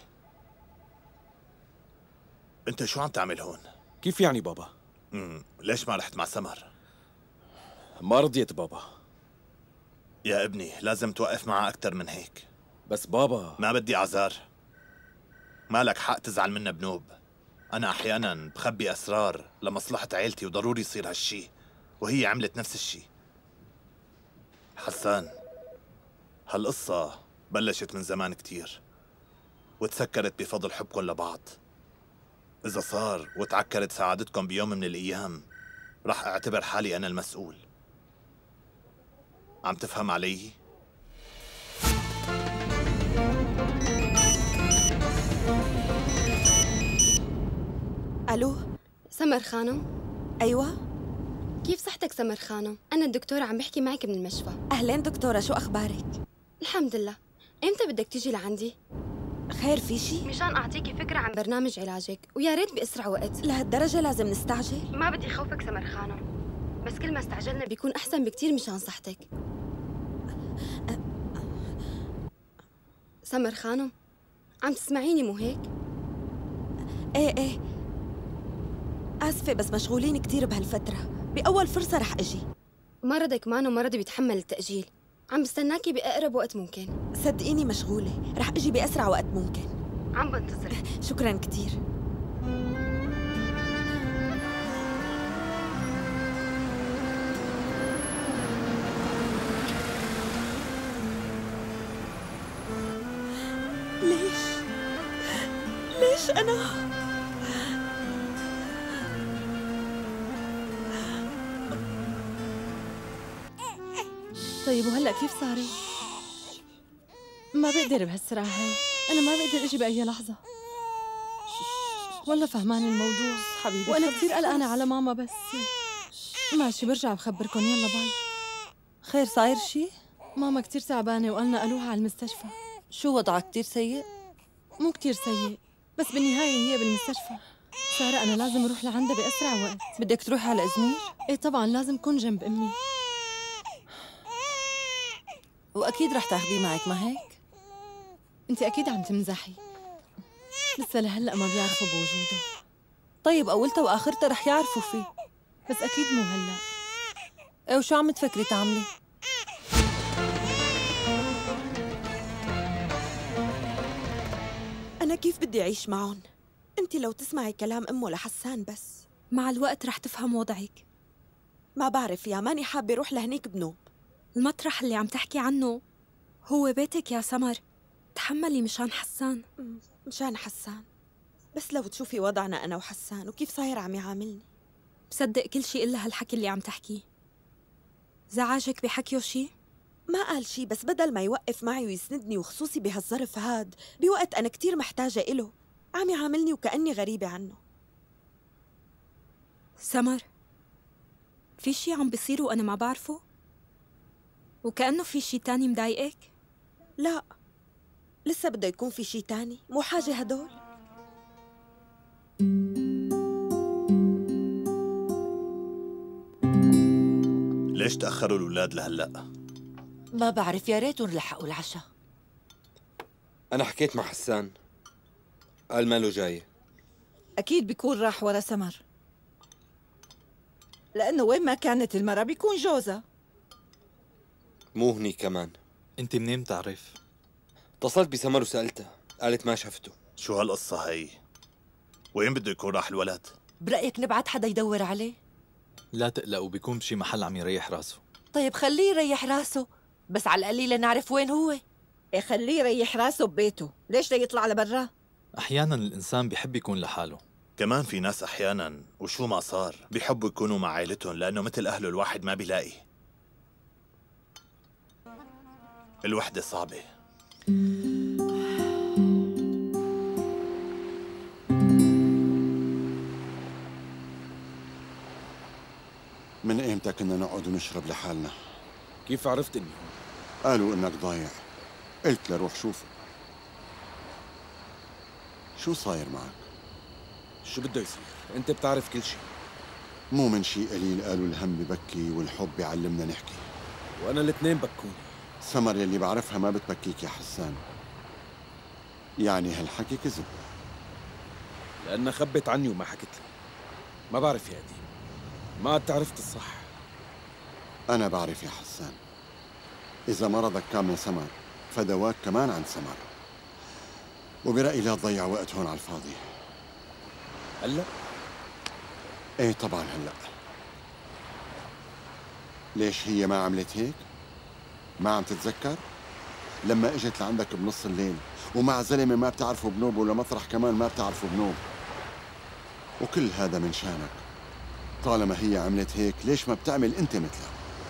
أنت شو عم تعمل هون؟ كيف يعني بابا؟ ليش ما رحت مع سمر؟ ما رضيت بابا. يا ابني لازم توقف معها أكتر من هيك. بس بابا ما بدي عذار. مالك حق تزعل منا بنوب. أنا أحياناً بخبي أسرار لمصلحة عيلتي وضروري يصير هالشي، وهي عملت نفس الشي. حسان، هالقصة بلشت من زمان كتير وتسكرت بفضل حبكم لبعض. إذا صار وتعكرت سعادتكم بيوم من الأيام رح أعتبر حالي أنا المسؤول. عم تفهم علي؟ ألو؟ سمر خانم؟ أيوة؟ كيف صحتك سمر خانم؟ أنا الدكتورة عم بحكي معك من المشفى. أهلين دكتورة، شو أخبارك؟ الحمد لله. إمتى بدك تيجي لعندي؟ خير في شي؟ مشان أعطيكي فكرة عن برنامج علاجك، ويا ريت بأسرع وقت. لهالدرجة لازم نستعجل؟ ما بدي خوفك سمر خانم، بس كل ما استعجلنا بيكون أحسن بكتير مشان صحتك. سمر خانم، عم تسمعيني مو هيك؟ ايه آسفة بس مشغولين كتير بهالفترة، بأول فرصة رح أجي. مرضك مانو مرض بيتحمل التأجيل، عم بستناكي بأقرب وقت ممكن. صدقيني مشغولة، رح أجي بأسرع وقت ممكن. عم بنتظرك. شكراً كتير. ليش أنا؟ طيب وهلأ كيف صاري؟ ما بقدر بهالسرعة هاي، أنا ما بقدر أجي بأي لحظة. والله فهمان الموضوع حبيبي، وأنا كثير قلقانة على ماما. بس ماشي برجع بخبركن، يلا باي. خير صاير شي؟ ماما كثير تعبانة وقالنا قالوها على المستشفى. شو وضعها كتير سيء؟ مو كتير سيء، بس بالنهاية هي بالمستشفى. سارة أنا لازم أروح لعندها بأسرع وقت. بدك تروحي على إزمير؟ إيه طبعاً، لازم كون جنب أمي. وأكيد رح تاخديه معك، ما هيك؟ أنت أكيد عم تمزحي، لسه لهلأ ما بيعرفوا بوجوده. طيب أولتها وآخرتها رح يعرفوا فيه، بس أكيد مو هلأ. إيه وشو عم تفكري تعملي؟ أنا كيف بدي أعيش معهم؟ أنت لو تسمعي كلام أمه لحسان بس مع الوقت رح تفهم وضعك. ما بعرف يا ماني حابة أروح لهنيك بنوب. المطرح اللي عم تحكي عنه هو بيتك يا سمر، تحملي مشان حسان. مشان حسان، بس لو تشوفي وضعنا أنا وحسان وكيف صاير عم يعاملني. بصدق كل شيء إلا هالحكي اللي عم تحكيه. زعاجك بحكيه شي؟ ما قال شي، بس بدل ما يوقف معي ويسندني وخصوصي بهالظرف هاد بوقت أنا كتير محتاجة إله، عم يعاملني وكأني غريبة عنه. سمر، في شي عم بيصير وأنا ما بعرفه؟ وكأنه في شي تاني مضايقك؟ لا، لسه بده يكون في شي تاني، مو حاجة هدول. ليش تأخروا الأولاد لهلأ؟ ما بعرف، يا ريتهم لحقوا العشاء. أنا حكيت مع حسان، قال ماله جاي. أكيد بيكون راح ورا سمر، لأنه وين ما كانت المرة بيكون جوزها. مو هني كمان. انت منين بتعرف؟ اتصلت بسمر وسألتها، قالت ما شفته. شو هالقصة هي؟ وين بده يكون راح الولد؟ برأيك نبعت حدا يدور عليه؟ لا تقلقوا، بيكون بشي محل عم يريح راسه. طيب خليه يريح راسه، بس على القليلة نعرف وين هو. إيه خليه يريح راسه ببيته، ليش لا يطلع لبرا؟ أحيانا الإنسان بيحب يكون لحاله. كمان في ناس أحيانا وشو ما صار بيحبوا يكونوا مع عائلتهم، لأنه مثل أهله الواحد ما بيلاقي. الوحدة صعبة. من ايمتى كنا نقعد ونشرب لحالنا؟ كيف عرفت اني قالوا انك ضايع، قلت لروح شوفه. شو صاير معك؟ شو بده يصير؟ انت بتعرف كل شيء. مو من شيء قليل قالوا الهم ببكي والحب بيعلمنا نحكي. وانا الاثنين بكوني. سمر يلي بعرفها ما بتبكيك يا حسان. يعني هالحكي كذب. لأنها خبت عني وما حكت لي. ما بعرف يا قديم، ما عاد عرفت الصح. أنا بعرف يا حسان، إذا مرضك كان من سمر فدواك كمان عن سمر. وبرأيي لا تضيع وقت هون على الفاضي. هلأ؟ إيه طبعا هلأ. ليش هي ما عملت هيك؟ ما عم تتذكر؟ لما اجت لعندك بنص الليل ومع زلمة ما بتعرفه بنوب ولمطرح كمان ما بتعرفه بنوب، وكل هذا من شانك. طالما هي عملت هيك ليش ما بتعمل انت مثلها؟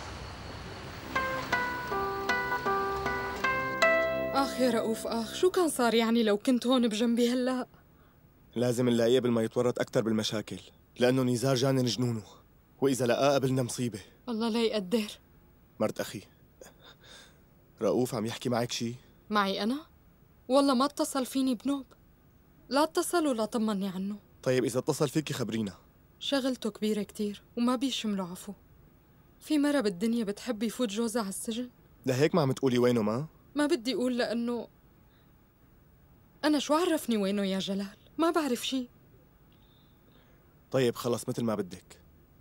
آخ يا رؤوف آخ، شو كان صار يعني لو كنت هون بجنبي هلأ؟ لازم نلاقيه قبل ما يتورط أكتر بالمشاكل، لأنه نزار جانن جنونه، وإذا لقاه قبلنا مصيبة. الله لا يقدر. مرت أخي، رؤوف عم يحكي معك شي؟ معي أنا؟ والله ما اتصل فيني بنوب، لا اتصل ولا طمني عنه. طيب إذا اتصل فيكي خبرينا. شغلته كبيرة كتير وما بيشمله عفو. في مرة بالدنيا بتحب يفوت جوزها على السجن؟ لهيك ما عم تقولي وينه ما؟ ما بدي أقول لأنه أنا شو عرفني وينه يا جلال؟ ما بعرف شي. طيب خلص مثل ما بدك.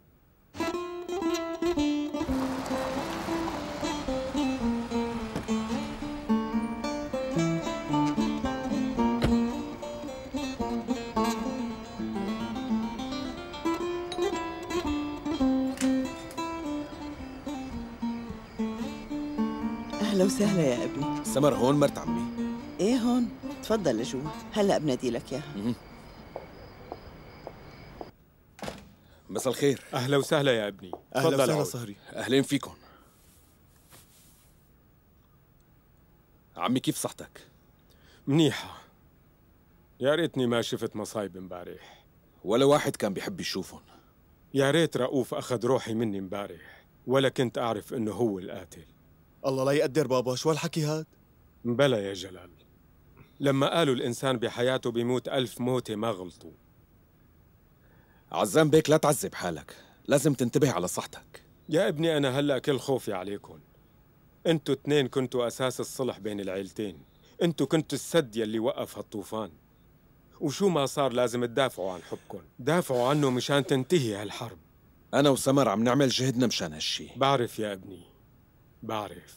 أهلا وسهلا يا ابني. سمر هون مرت عمي؟ إيه هون، تفضل لجوا، هلأ بنادي لك إياها. مساء الخير. أهلا وسهلا يا ابني. أهلا تفضل وسهلا عود. صهري. أهلين فيكم. عمي كيف صحتك؟ منيحة. يا ريتني ما شفت مصايب امبارح. ولا واحد كان بيحب يشوفهم. يا ريت رؤوف أخذ روحي مني امبارح، ولا كنت أعرف إنه هو القاتل. الله لا يقدر بابا، شو هالحكي هاد؟ بلا يا جلال، لما قالوا الإنسان بحياته بيموت 1000 موتة ما غلطوا. عزام بيك لا تعذب حالك، لازم تنتبه على صحتك. يا ابني أنا هلأ كل خوفي عليكم. انتوا اثنين كنتوا أساس الصلح بين العيلتين، انتوا كنتوا السد يلي وقف هالطوفان، وشو ما صار لازم تدافعوا عن حبكم، دافعوا عنه مشان تنتهي هالحرب. أنا وسمر عم نعمل جهدنا مشان هالشي. بعرف يا ابني، بعرف.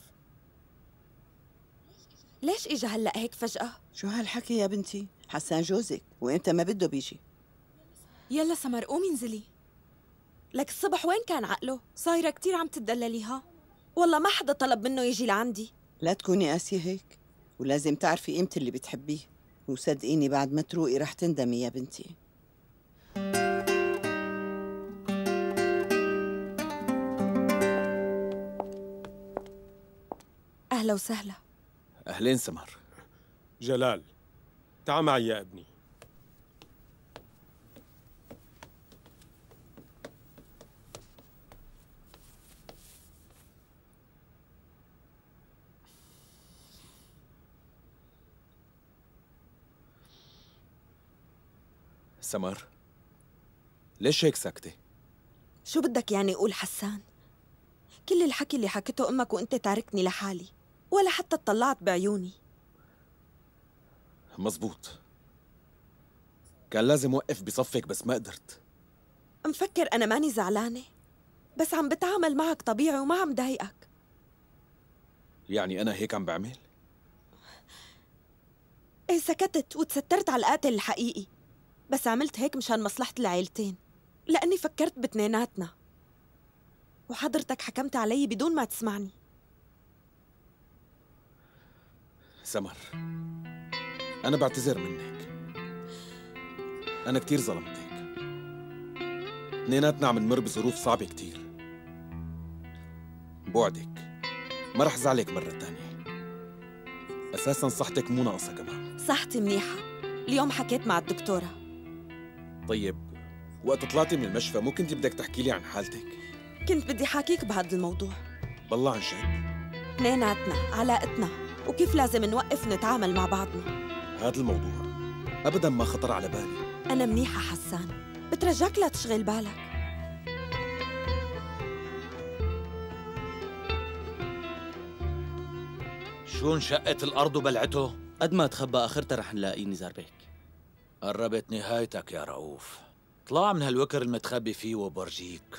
ليش إجا هلأ هيك فجأة؟ شو هالحكي يا بنتي؟ حسان جوزك، وإمتى ما بده بيجي. يلا سمر قومي انزلي. لك الصبح وين كان عقله؟ صايرة كتير عم تدلليها. والله ما حدا طلب منه يجي لعندي. لا تكوني قاسية هيك، ولازم تعرفي قيمة اللي بتحبيه، وصدقيني بعد ما تروقي رح تندمي يا بنتي. أهلا وسهلا. أهلين سمر. جلال، تعال معي يا ابني. سمر، ليش هيك ساكتة؟ شو بدك يعني أقول حسان؟ كل الحكي اللي حكته أمك وأنت تاركني لحالي، ولا حتى اطلعت بعيوني. مزبوط، كان لازم وقف بصفك بس ما قدرت. مفكر أنا ماني زعلانة؟ بس عم بتعامل معك طبيعي وما عم ضايقك. يعني أنا هيك عم بعمل؟ إيه، سكتت وتسترت على القاتل الحقيقي، بس عملت هيك مشان مصلحة العيلتين، لأني فكرت باتنيناتنا، وحضرتك حكمت علي بدون ما تسمعني. سمر، أنا بعتذر منك، أنا كتير ظلمتك. اثنيناتنا عم نمر بظروف صعبة كتير. بوعدك ما رح زعلك مرة تانية. أساساً صحتك مو ناقصة كمان. صحتي منيحة، اليوم حكيت مع الدكتورة. طيب وقت طلعتي من المشفى مو كنتي بدك تحكي لي عن حالتك؟ كنت بدي حاكيك بهذا الموضوع. بالله عن جد؟ اثنيناتنا، علاقتنا، وكيف لازم نوقف نتعامل مع بعضنا. هذا الموضوع أبداً ما خطر على بالي. أنا منيحة حسان، بترجاك لا تشغل بالك. شو انشقت الأرض وبلعته؟ قد ما تخبى آخرتها رح نلاقيه نزار بيك. قربت نهايتك يا رؤوف، طلع من هالوكر المتخبي فيه وبرجيك.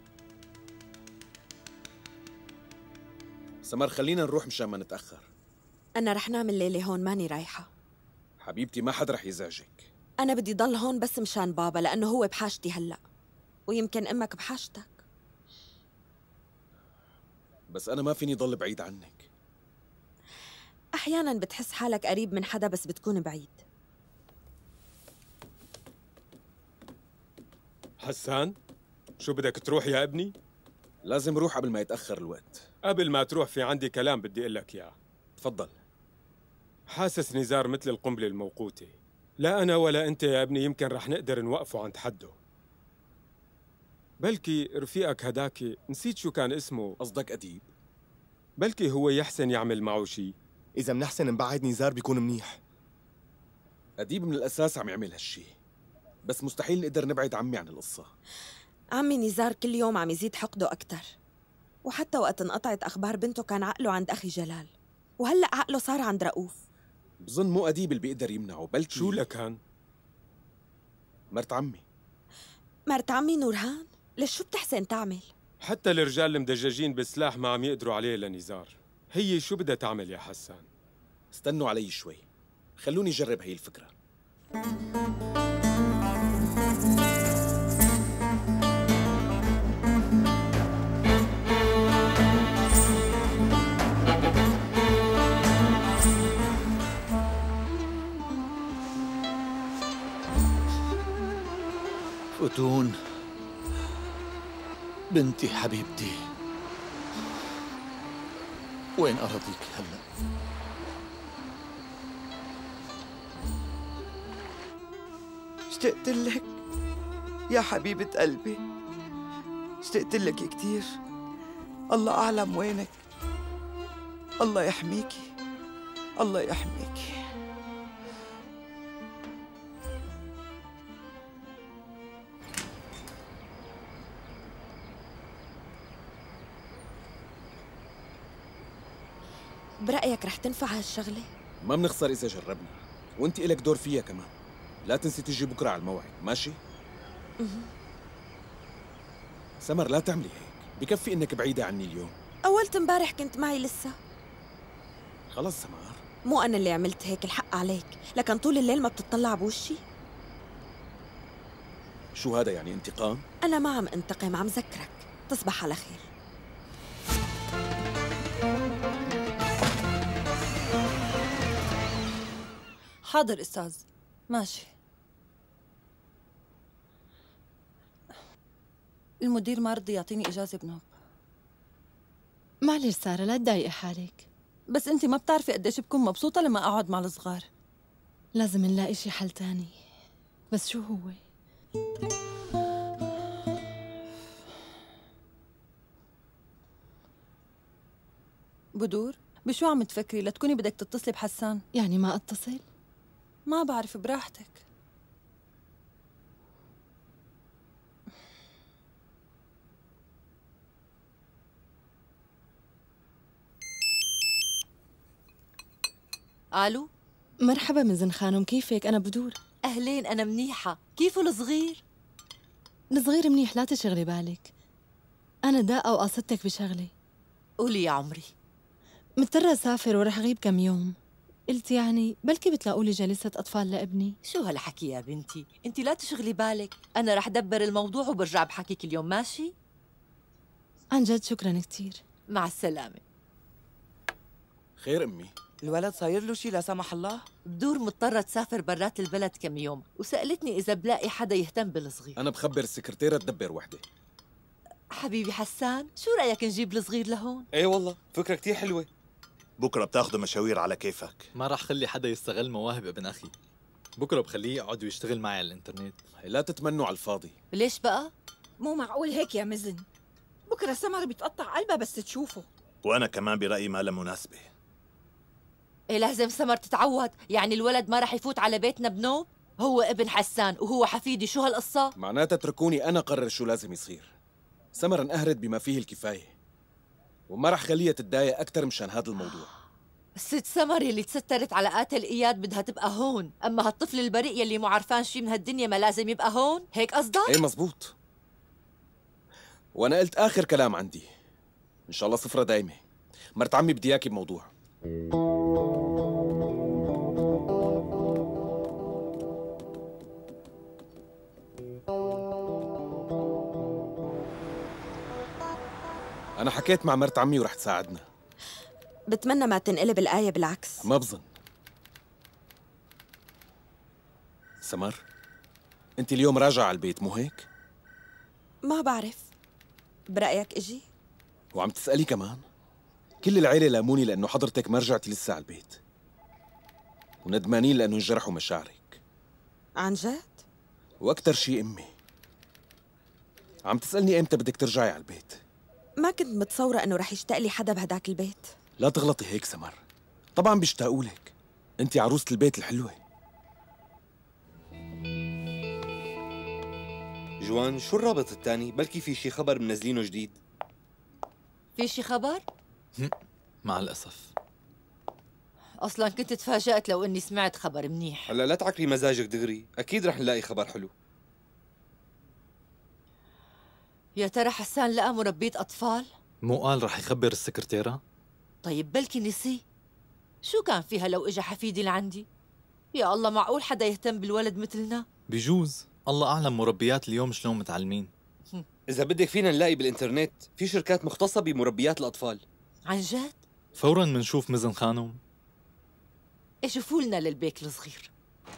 سمر، خلينا نروح مشان ما نتأخر. أنا رح نعمل ليلة هون، ماني رايحة. حبيبتي ما حد رح يزعجك. أنا بدي ضل هون بس مشان بابا، لأنه هو بحاجتي هلأ، ويمكن أمك بحاجتك. بس أنا ما فيني ضل بعيد عنك. أحياناً بتحس حالك قريب من حدا بس بتكون بعيد. حسان، شو بدك تروح يا ابني؟ لازم روح قبل ما يتأخر الوقت. قبل ما تروح في عندي كلام بدي أقول لك إياه. تفضل. حاسس نزار مثل القنبلة الموقوتة، لا أنا ولا أنت يا ابني يمكن رح نقدر نوقفه عند حده. بلكي رفيقك هداك نسيت شو كان اسمه. قصدك أديب؟ بلكي هو يحسن يعمل معه شي. إذا منحسن نبعد نزار بيكون منيح. أديب من الأساس عم يعمل هالشي، بس مستحيل نقدر نبعد عمي عن القصة. عمي نزار كل يوم عم يزيد حقده أكتر، وحتى وقت انقطعت أخبار بنته كان عقله عند أخي جلال، وهلأ عقله صار عند رؤوف. بظن مو أديب اللي بيقدر يمنعه، بلكي شو لكان؟ مرت عمي. مرت عمي نورهان؟ ليش شو بتحسن تعمل؟ حتى الرجال المدججين بالسلاح ما عم يقدروا عليه لنزار. هي شو بدها تعمل يا حسان؟ استنوا علي شوي، خلوني أجرب هي الفكرة. فتون بنتي حبيبتي، وين أراضيك هلأ؟ اشتقت لك يا حبيبة قلبي، اشتقت لك كتير. الله أعلم وينك. الله يحميكي، الله يحميكي. برأيك رح تنفع هالشغلة؟ ما بنخسر إذا جربنا، وأنت إلك دور فيها كمان. لا تنسي تجي بكرة على الموعد، ماشي؟ سمر لا تعملي هيك، بكفي إنك بعيدة عني اليوم. أولت امبارح كنت معي لسه. خلص سمر، مو أنا اللي عملت هيك، الحق عليك، لكن طول الليل ما بتطلع بوشي؟ شو هذا يعني انتقام؟ أنا ما عم انتقم، عم ذكرك. تصبح على خير. حاضر أستاذ، ماشي. المدير ما رضي يعطيني إجازة بنوب. معلش سارة، لا تضايقي حالك. بس أنت ما بتعرفي قديش بكون مبسوطة لما أقعد مع الصغار. لازم نلاقي شي حل تاني. بس شو هو؟ بدور، بشو عم تفكري لتكوني بدك تتصلي بحسان؟ يعني ما اتصل؟ ما بعرف، براحتك. الو، مرحبا مزن خانم، كيفك؟ أنا بدور. أهلين، أنا منيحة. كيفه الصغير؟ الصغير منيح، لا تشغلي بالك. أنا داقة وقاصدتك بشغلي. قولي يا عمري. مضطرة أسافر ورح أغيب كم يوم. قلت يعني بلكي بتلاقوا لي جلسة أطفال لابني. شو هالحكي يا بنتي؟ أنت لا تشغلي بالك، أنا رح دبر الموضوع وبرجع بحكيك اليوم، ماشي؟ عن جد شكرا كتير. مع السلامة. خير أمي؟ الولد صاير له شي لا سمح الله؟ بدور مضطرة تسافر برات البلد كم يوم، وسألتني إذا بلاقي حدا يهتم بالصغير. أنا بخبر السكرتيرة تدبر وحدة. حبيبي حسان، شو رأيك نجيب الصغير لهون؟ ايه والله فكرة كتير حلوة. بكرة بتاخدوا مشاوير على كيفك. ما راح خلي حدا يستغل مواهب ابن أخي. بكرة بخليه يقعد ويشتغل معي على الإنترنت. لا تتمنوا على الفاضي. ليش بقى؟ مو معقول هيك يا مزن. بكرة سمر بتقطع قلبها بس تشوفه. وأنا كمان برأيي ما لها مناسبة. إيه لازم سمر تتعود، يعني الولد ما رح يفوت على بيتنا بنوب؟ هو ابن حسان وهو حفيدي، شو هالقصة؟ معناتها اتركوني أنا قرر شو لازم يصير. سمر انقهرت بما فيه الكفاية، وما رح خليها تتضايق أكتر مشان هذا الموضوع. الست سمر يلي تسترت على قاتل إياد بدها تبقى هون، أما هالطفل البريء يلي مو عرفان شي من هالدنيا ما لازم يبقى هون، هيك قصدك؟ ايه مزبوط. وأنا قلت آخر كلام عندي، إن شاء الله صفرة دايمة. مرت عمي بدي إياكي بموضوع. أنا حكيت مع مرت عمي ورح تساعدنا. بتمنى ما تنقلب الآية بالعكس. ما بظن. سمر، أنت اليوم راجعة على البيت مو هيك؟ ما بعرف، برأيك إجي؟ وعم تسألي كمان؟ كل العيلة لاموني لأنه حضرتك ما رجعتي لسه على البيت، وندمانين لأنه انجرحوا مشاعرك. عن جد؟ وأكتر شي أمي عم تسألني إمتى بدك ترجعي على البيت. ما كنت متصورة إنه رح يشتاق لي حدا بهداك البيت. لا تغلطي هيك سمر، طبعا بيشتاقوا لك، أنت عروسة البيت الحلوة. جوان، شو الرابط الثاني؟ بلكي في شي خبر منزلينه جديد. في شي خبر؟ مع الأسف. أصلاً كنت تفاجأت لو إني سمعت خبر منيح. هلا لا تعكري مزاجك دغري، أكيد رح نلاقي خبر حلو. يا ترى حسان لقى مربية أطفال؟ مو قال رح يخبر السكرتيرة؟ طيب بلكي نسي. شو كان فيها لو إجا حفيدي لعندي؟ يا الله، معقول حدا يهتم بالولد مثلنا؟ بجوز، الله أعلم مربيات اليوم شلون متعلمين. إذا بدك فينا نلاقي بالإنترنت في شركات مختصة بمربيات الأطفال. عن جد؟ فوراً منشوف مزن خانم. شوفوا لنا للبيك الصغير.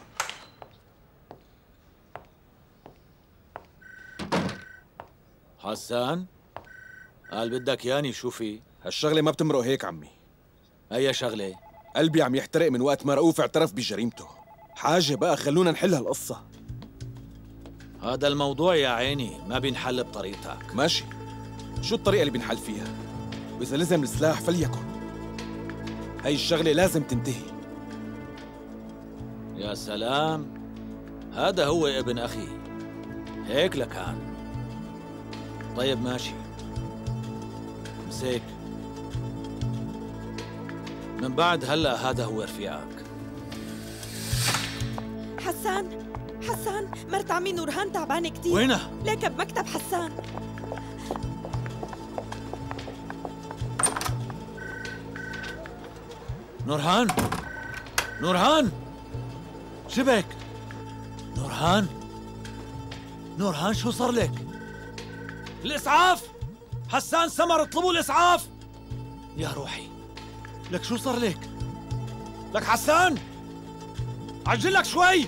حسان؟ قال بدك ياني شو في؟ هالشغلة ما بتمرق هيك عمي. أي شغلة؟ قلبي عم يحترق من وقت ما رؤوف اعترف بجريمته. حاجة بقى خلونا نحل هالقصة. هذا الموضوع يا عيني ما بينحل بطريقتك. ماشي، شو الطريقة اللي بنحل فيها؟ وإذا لزم السلاح فليكن. هاي الشغلة لازم تنتهي. يا سلام، هذا هو ابن أخي، هيك لكان. طيب ماشي، مسيك. من بعد هلأ هذا هو رفيقك. حسان، حسان، مرت عمي نورهان تعبانة كتير. وينها؟ ليك بمكتب حسان. نورهان، نورهان، شبك؟ نورهان، نورهان شو صار لك؟ الإسعاف! حسان سمر اطلبوا الإسعاف! يا روحي، لك شو صار لك؟ لك حسان، عجل لك شوي.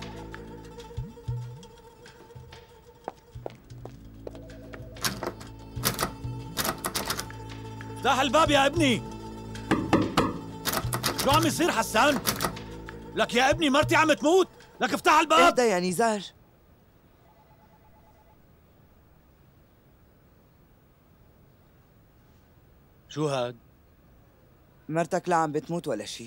افتح الباب يا ابني. شو عم يصير حسان؟ لك يا ابني مرتي عم تموت، لك افتح الباب. اهدى يا نزار. شو هاد؟ مرتك لا عم بتموت ولا شي.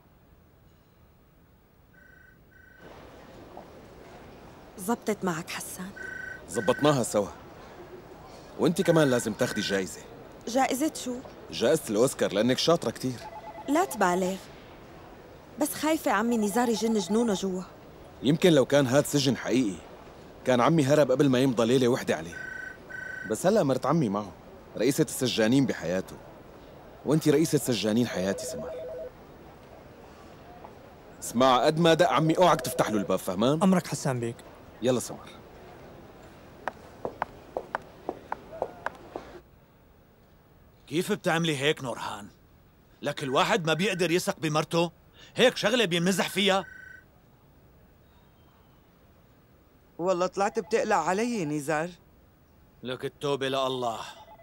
زبطت معك حسان؟ زبطناها سوا، وانت كمان لازم تاخدي جايزة. جائزة شو؟ جائزة الأوسكار لأنك شاطرة كتير. لا تبالغ. بس خايفة عمي نزار يجن جنونه جوا. يمكن لو كان هاد سجن حقيقي كان عمي هرب قبل ما يمضى ليلة وحدة عليه. بس هلأ مرت عمي معه، رئيسة السجانين بحياته، وانتي رئيسة سجانين حياتي سمر. اسمع، قد ما دق عمي اوعك تفتح له الباب، فهمان؟ أمرك حسان بيك. يلا سمر. كيف بتعملي هيك نورهان؟ لك الواحد ما بيقدر يثق بمرته؟ هيك شغلة بينمزح فيها؟ والله طلعت بتقلق علي نزار. لك التوبة لله.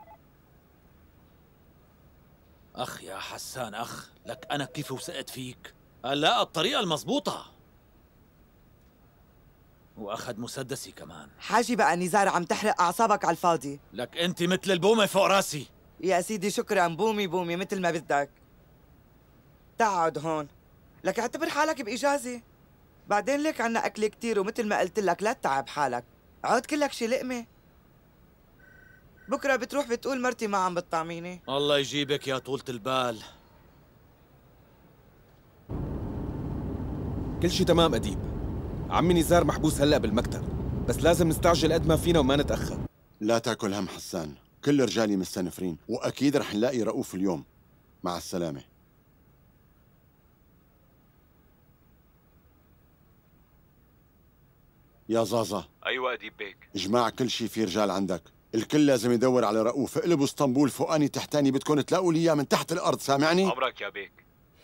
أخ يا حسان أخ، لك أنا كيف وثقت فيك؟ لا الطريقة المضبوطة. وأخذ مسدسي كمان. حاجي بقى نزار، عم تحرق أعصابك على الفاضي. لك أنت مثل البومة فوق راسي. يا سيدي شكرا، بومي بومي مثل ما بدك. تقعد هون، لك اعتبر حالك بإجازة. بعدين لك عنا أكل كتير، ومثل ما قلت لك لا تتعب حالك، عود كلك شي لقمة. بكرة بتروح بتقول مرتي ما عم بتطعميني. الله يجيبك يا طولة البال. كل شي تمام أديب. عمي نزار محبوس هلأ بالمكتب، بس لازم نستعجل قد ما فينا وما نتأخر. لا تاكل هم حسان، كل رجالي مستنفرين، وأكيد رح نلاقي رؤوف اليوم. مع السلامة. يا زازا. أيوة أديب بيك. اجمع كل شي في رجال عندك، الكل لازم يدور على رؤوف. اقلبوا اسطنبول فوقاني تحتاني، بدكم تلاقوا لي اياه من تحت الارض، سامعني؟ أمرك يا بيك.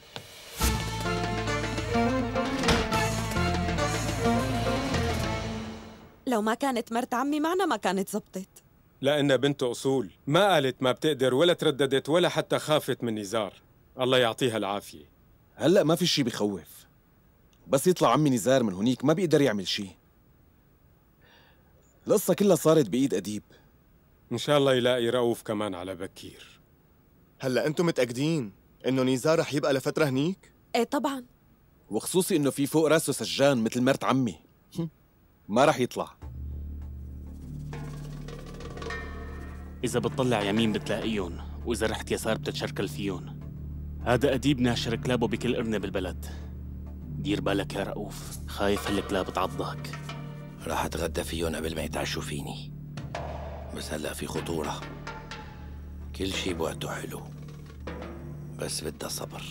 لو ما كانت مرت عمي معنا ما كانت زبطت. لأنها بنت أصول، ما قالت ما بتقدر ولا ترددت ولا حتى خافت من نزار. الله يعطيها العافية. هلأ ما في شي بخوف، بس يطلع عمي نزار من هنيك ما بيقدر يعمل شي. القصة كلها صارت بإيد أديب. إن شاء الله يلاقي رؤوف كمان على بكير. هلا أنتم متأكدين إنه نزار رح يبقى لفترة هنيك؟ إيه طبعاً. وخصوصي إنه في فوق راسه سجان مثل مرت عمي. ما رح يطلع. إذا بتطلع يمين بتلاقيهم، وإذا رحت يسار بتتشركل فيهم. هذا أديب ناشر كلابه بكل قرنة بالبلد. دير بالك يا رؤوف، خايف هالكلاب تعضك. راح أتغدى فيهم قبل ما يتعشوا فيني، بس هلأ في خطورة. كل شي بوقته حلو، بس بدها صبر.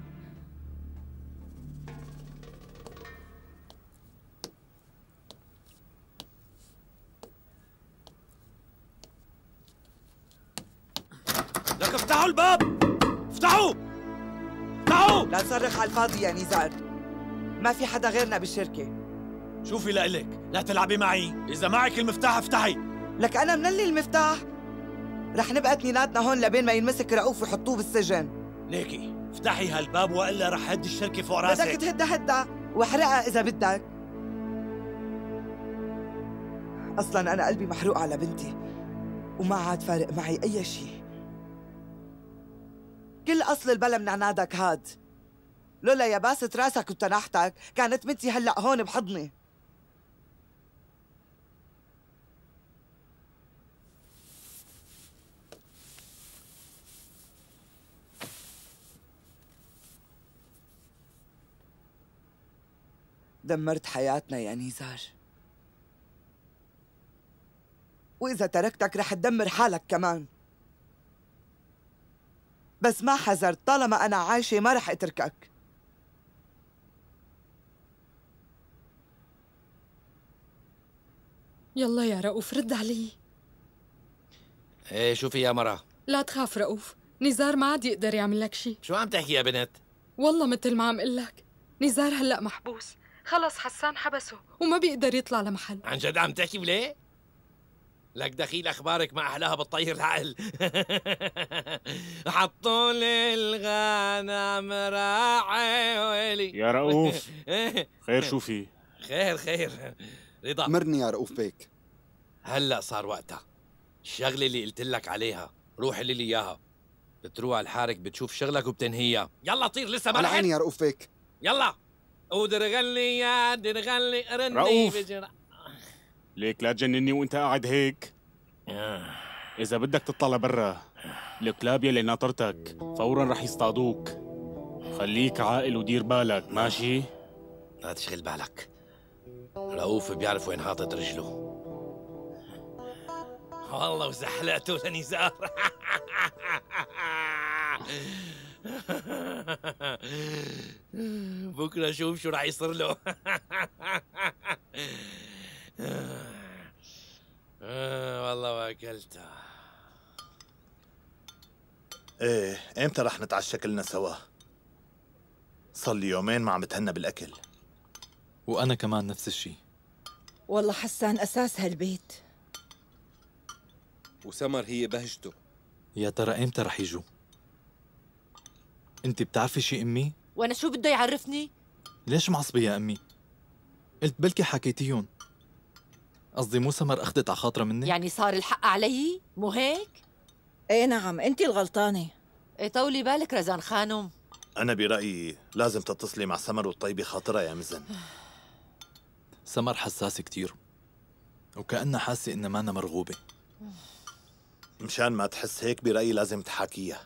لك افتحوا الباب! افتحوا! افتحوا! لا تصرخ على الفاضي يا نزار، ما في حدا غيرنا بالشركة. شوفي لإلك، لا تلعبي معي، إذا معك المفتاح افتحي. لك أنا منلي المفتاح؟ رح نبقى اثنيناتنا هون لبين ما ينمسك رؤوف ويحطوه بالسجن. ليكي افتحي هالباب وإلا رح هدي الشركة فوق راسك. بدك تهدها هدها واحرقها إذا بدك. أصلاً أنا قلبي محروق على بنتي، وما عاد فارق معي أي شيء. كل أصل البلا من عنادك هاد. لولا يا باسة راسك وتنحتك كانت بنتي هلأ هون بحضني. دمرت حياتنا يا نزار، وإذا تركتك رح تدمر حالك كمان. بس ما حذرت، طالما أنا عايشة ما رح أتركك. يلا يا رؤوف رد علي. ايه شوفي يا مرة، لا تخاف رؤوف، نزار ما عاد يقدر يعمل لك شيء. شو عم تحكي يا بنت؟ والله مثل ما عم قل لك، نزار هلأ محبوس، خلص حسان حبسه وما بيقدر يطلع لمحل. عن جد عم تحكي وليه؟ لك دخيل اخبارك ما احلاها بتطير العقل. حطوا لي الغنم راعي ويلي يا رؤوف. خير شو في؟ خير رضا، مرني يا رؤوف بيك. هلا صار وقتها. الشغله اللي قلت لك عليها روح لي اياها. بتروح على الحارك بتشوف شغلك وبتنهيها. يلا طير لسه ما على لحقت. عيني يا رؤوف بيك. يلا ودرغلي يا درغلي رني رؤوف. بجرا. ليك لا تجنني وانت قاعد هيك. إذا بدك تطلع لبرا، الكلاب يلي ناطرتك فورا رح يصطادوك. خليك عاقل ودير بالك، ماشي؟ لا تشغل بالك، رؤوف بيعرف وين حاطط رجله. والله وزحلقته لنزار. بكره شوف شو رح يصير له. والله واكلتها. ايه، امتى رح نتعشى كلنا سوا؟ صار لي يومين ما عم بتهنى بالاكل. وانا كمان نفس الشيء. والله حسان اساس هالبيت. وسمر هي بهجته. يا ترى امتى رح يجوا؟ انت بتعرفي شي امي؟ وانا شو بده يعرفني؟ ليش معصبة يا امي؟ قلت بلكي حكيتيهم. قصدي مو سمر اخذت على خاطرها مني؟ يعني صار الحق علي؟ مو هيك؟ ايه نعم، انت الغلطانة. ايه طولي بالك رزان خانم. انا برأيي لازم تتصلي مع سمر وتطيبي خاطرها يا مزن. سمر حساسة كتير، وكأنها حاسة إنها مانا مرغوبة. مشان ما تحس هيك برأيي لازم تحاكيها.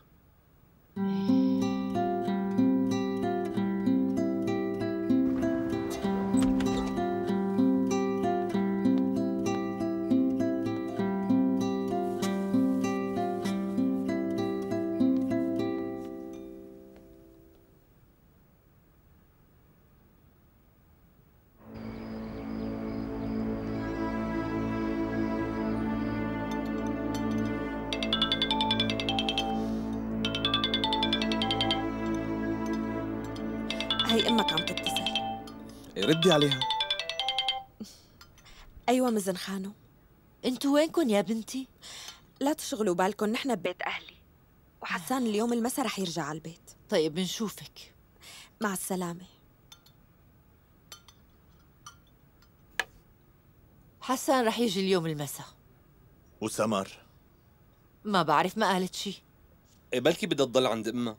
هي امك عم تتصل. ردي عليها. ايوه مزن خانو. انتوا وينكن يا بنتي؟ لا تشغلوا بالكم، نحن ببيت اهلي، وحسان اليوم المسا رح يرجع على البيت. طيب بنشوفك. مع السلامة. حسان رح يجي اليوم المسا. وسمر؟ ما بعرف، ما قالت شي. إيه بلكي بدها تضل عند امها.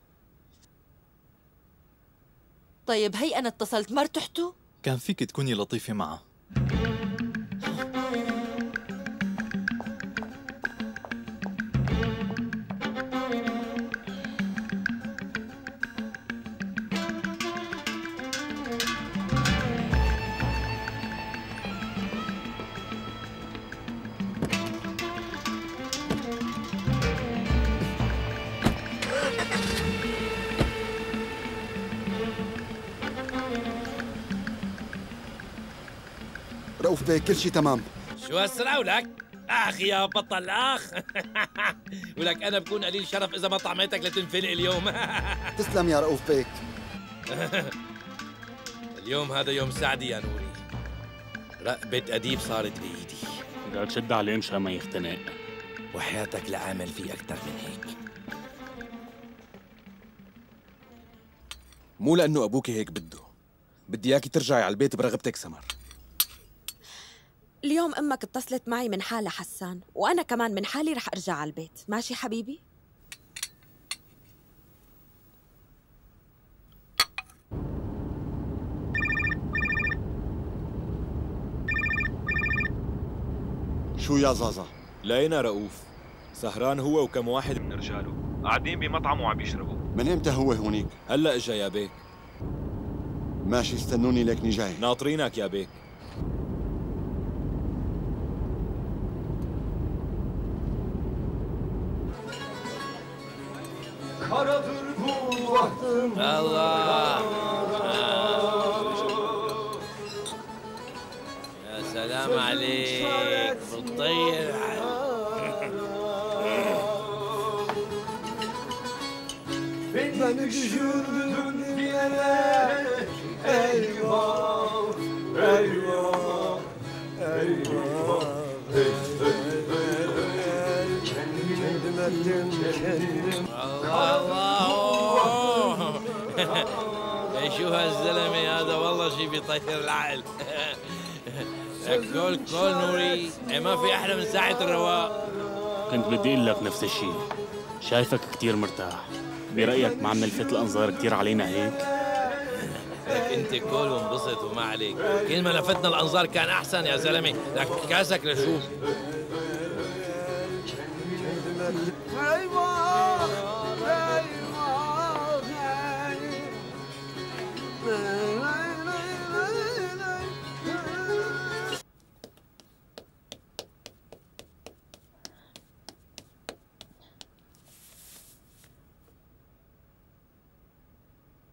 طيب هي انا اتصلت، ما ارتحتوا؟ كان فيك تكوني لطيفة معها. رؤوف بيه كل شيء تمام. شو هالسرعة ولك؟ اخ يا بطل اخ. ولك انا بكون قليل شرف اذا ما طعميتك لتنفلق اليوم. تسلم يا رؤوف بيك. اليوم هذا يوم سعدي يا نوري. رقبة أديب صارت بإيدي. قال شد عليه مشان ما يختنق. وحياتك لأعمل فيه أكثر من هيك. مو لأنه أبوكي هيك بده، بدي إياكي ترجعي على البيت برغبتك سمر. اليوم امك اتصلت معي من حالها حسان، وانا كمان من حالي رح ارجع على البيت. ماشي حبيبي؟ شو يا زازا؟ لقينا رؤوف سهران هو وكم واحد من رجاله، قاعدين بمطعم وعم يشربوا. من امتى هو هونيك؟ هلا اجا يا بيك. ماشي استنوني ليكني جاي. ناطرينك يا بيك. الله يا سلام عليك بتطير. من جنود ديالك ايوه ايوه ايوه الله. شو هالزلمه هذا، والله شي بيطير العقل. كل نوري، ما في احلى من ساعه الرواق. كنت بدي اقول لك نفس الشيء. شايفك كتير مرتاح. برأيك ما عم نلفت الأنظار كتير علينا هيك؟ لك انت كل وانبسط وما عليك. كل ما لفتنا الأنظار كان أحسن يا زلمة. لك كاسك لشوف.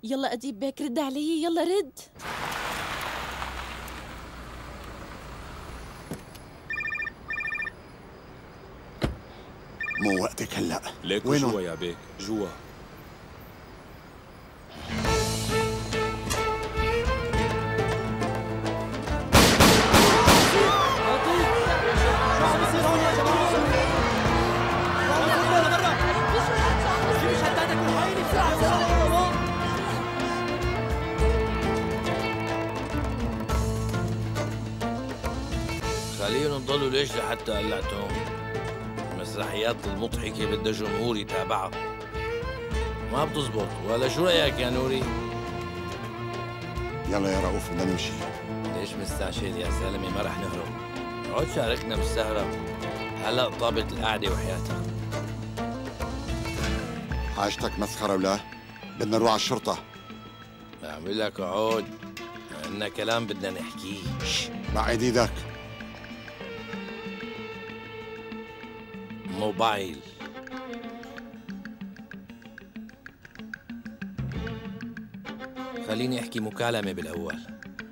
يلا أديب بيك رد علي، يلا رد. مو وقتك هلا. ليكو جوا يا بيك، جوا. خليهم نضلوا ليش لحتى قلعتهم؟ المسرحيات المضحكة بدها جمهور يتابعها. ما بتزبط، ولا شو رأيك يا نوري؟ يلا يا رؤوف بدنا نمشي. ليش مستعجل يا زلمة؟ ما رح نهرب. اقعد شاركنا بالسهرة. هلا طابت القعدة وحياتك. حاجتك مسخرة ولا؟ بدنا نروح على الشرطة. بعمل لك اقعد. عندنا كلام بدنا نحكيه. بعد ايدك. موبايل. خليني احكي مكالمة بالاول.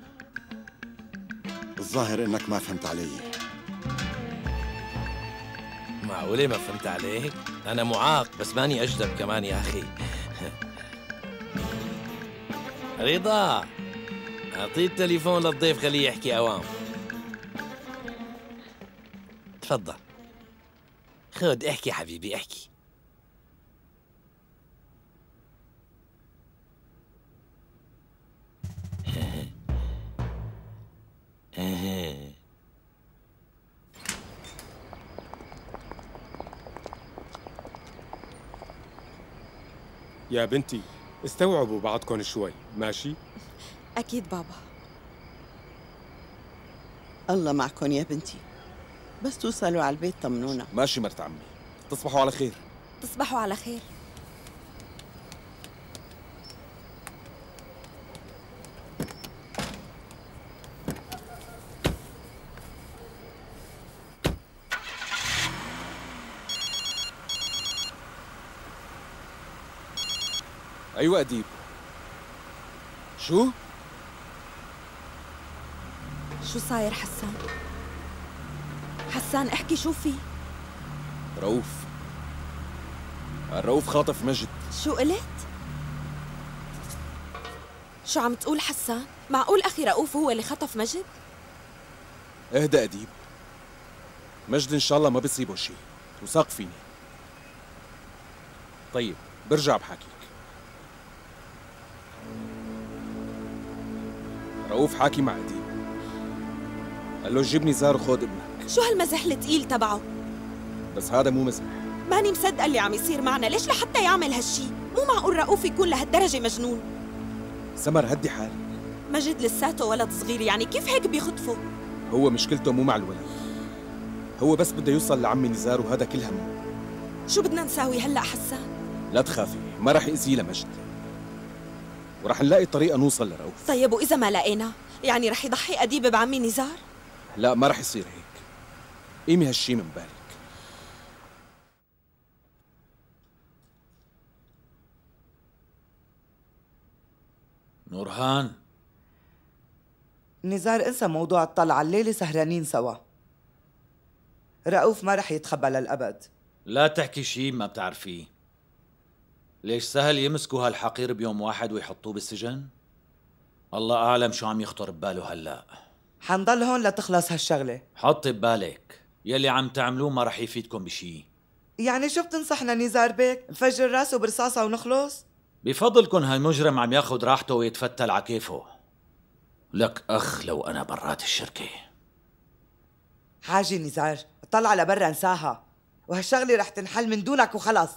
الظاهر انك ما فهمت علي. معقولة ما فهمت عليك؟ أنا معاق بس ماني أجدب كمان يا أخي. رضا، أعطيه التليفون للضيف خليه يحكي أوام. تفضل. خد احكي حبيبي احكي. يا بنتي استوعبوا بعضكم شوي، ماشي؟ أكيد بابا. الله معكم يا بنتي، بس توصلوا على البيت طمنونا. ماشي مرت عمي، تصبحوا على خير. تصبحوا على خير. أيوة أديب. شو صاير حسان؟ حسان احكي شو في؟ رؤوف خاطف مجد. شو قلت؟ شو عم تقول حسان؟ معقول أخي رؤوف هو اللي خطف مجد؟ اهدى أديب، مجد إن شاء الله ما بيصيبه شيء وثق فيني. طيب برجع بحكيك. رؤوف حاكي مع أديب، قال له جيب نزار وخذ ابنك. شو هالمزح الثقيل تبعه؟ بس هذا مو مزح. ماني مصدقة اللي عم يصير معنا، ليش لحتى يعمل هالشي؟ مو معقول رؤوف يكون لهالدرجة مجنون. سمر هدي حالك. مجد لساته ولد صغير، يعني كيف هيك بيخطفه؟ هو مشكلته مو مع الولد، هو بس بده يوصل لعمي نزار وهذا كل همه. شو بدنا نساوي هلأ حسان؟ لا تخافي، ما رح يأذيه لمجد، ورح نلاقي طريقة نوصل لرؤوف. طيب وإذا ما لقينا؟ يعني رح يضحي أديب بعمي نزار؟ لا ما رح يصير هيك، قيمي هالشي من بالك. نورهان، نزار انسى موضوع الطلعة، الليلة سهرانين سوا. رؤوف ما رح يتخبى للأبد. لا تحكي شيء ما بتعرفيه. ليش سهل يمسكوا هالحقير بيوم واحد ويحطوه بالسجن؟ الله أعلم شو عم يخطر بباله هلأ. حنضل هون لتخلص هالشغلة. حطي ببالك يلي عم تعملوه ما رح يفيدكم بشي. يعني شو بتنصحنا نزار بيك؟ نفجر راسه برصاصة ونخلص؟ بفضلكن هالمجرم عم ياخد راحته ويتفتل على كيفه. لك أخ لو أنا برات الشركة. حاجة نزار، طلع لبرا انساها، وهالشغلة رح تنحل من دونك وخلص.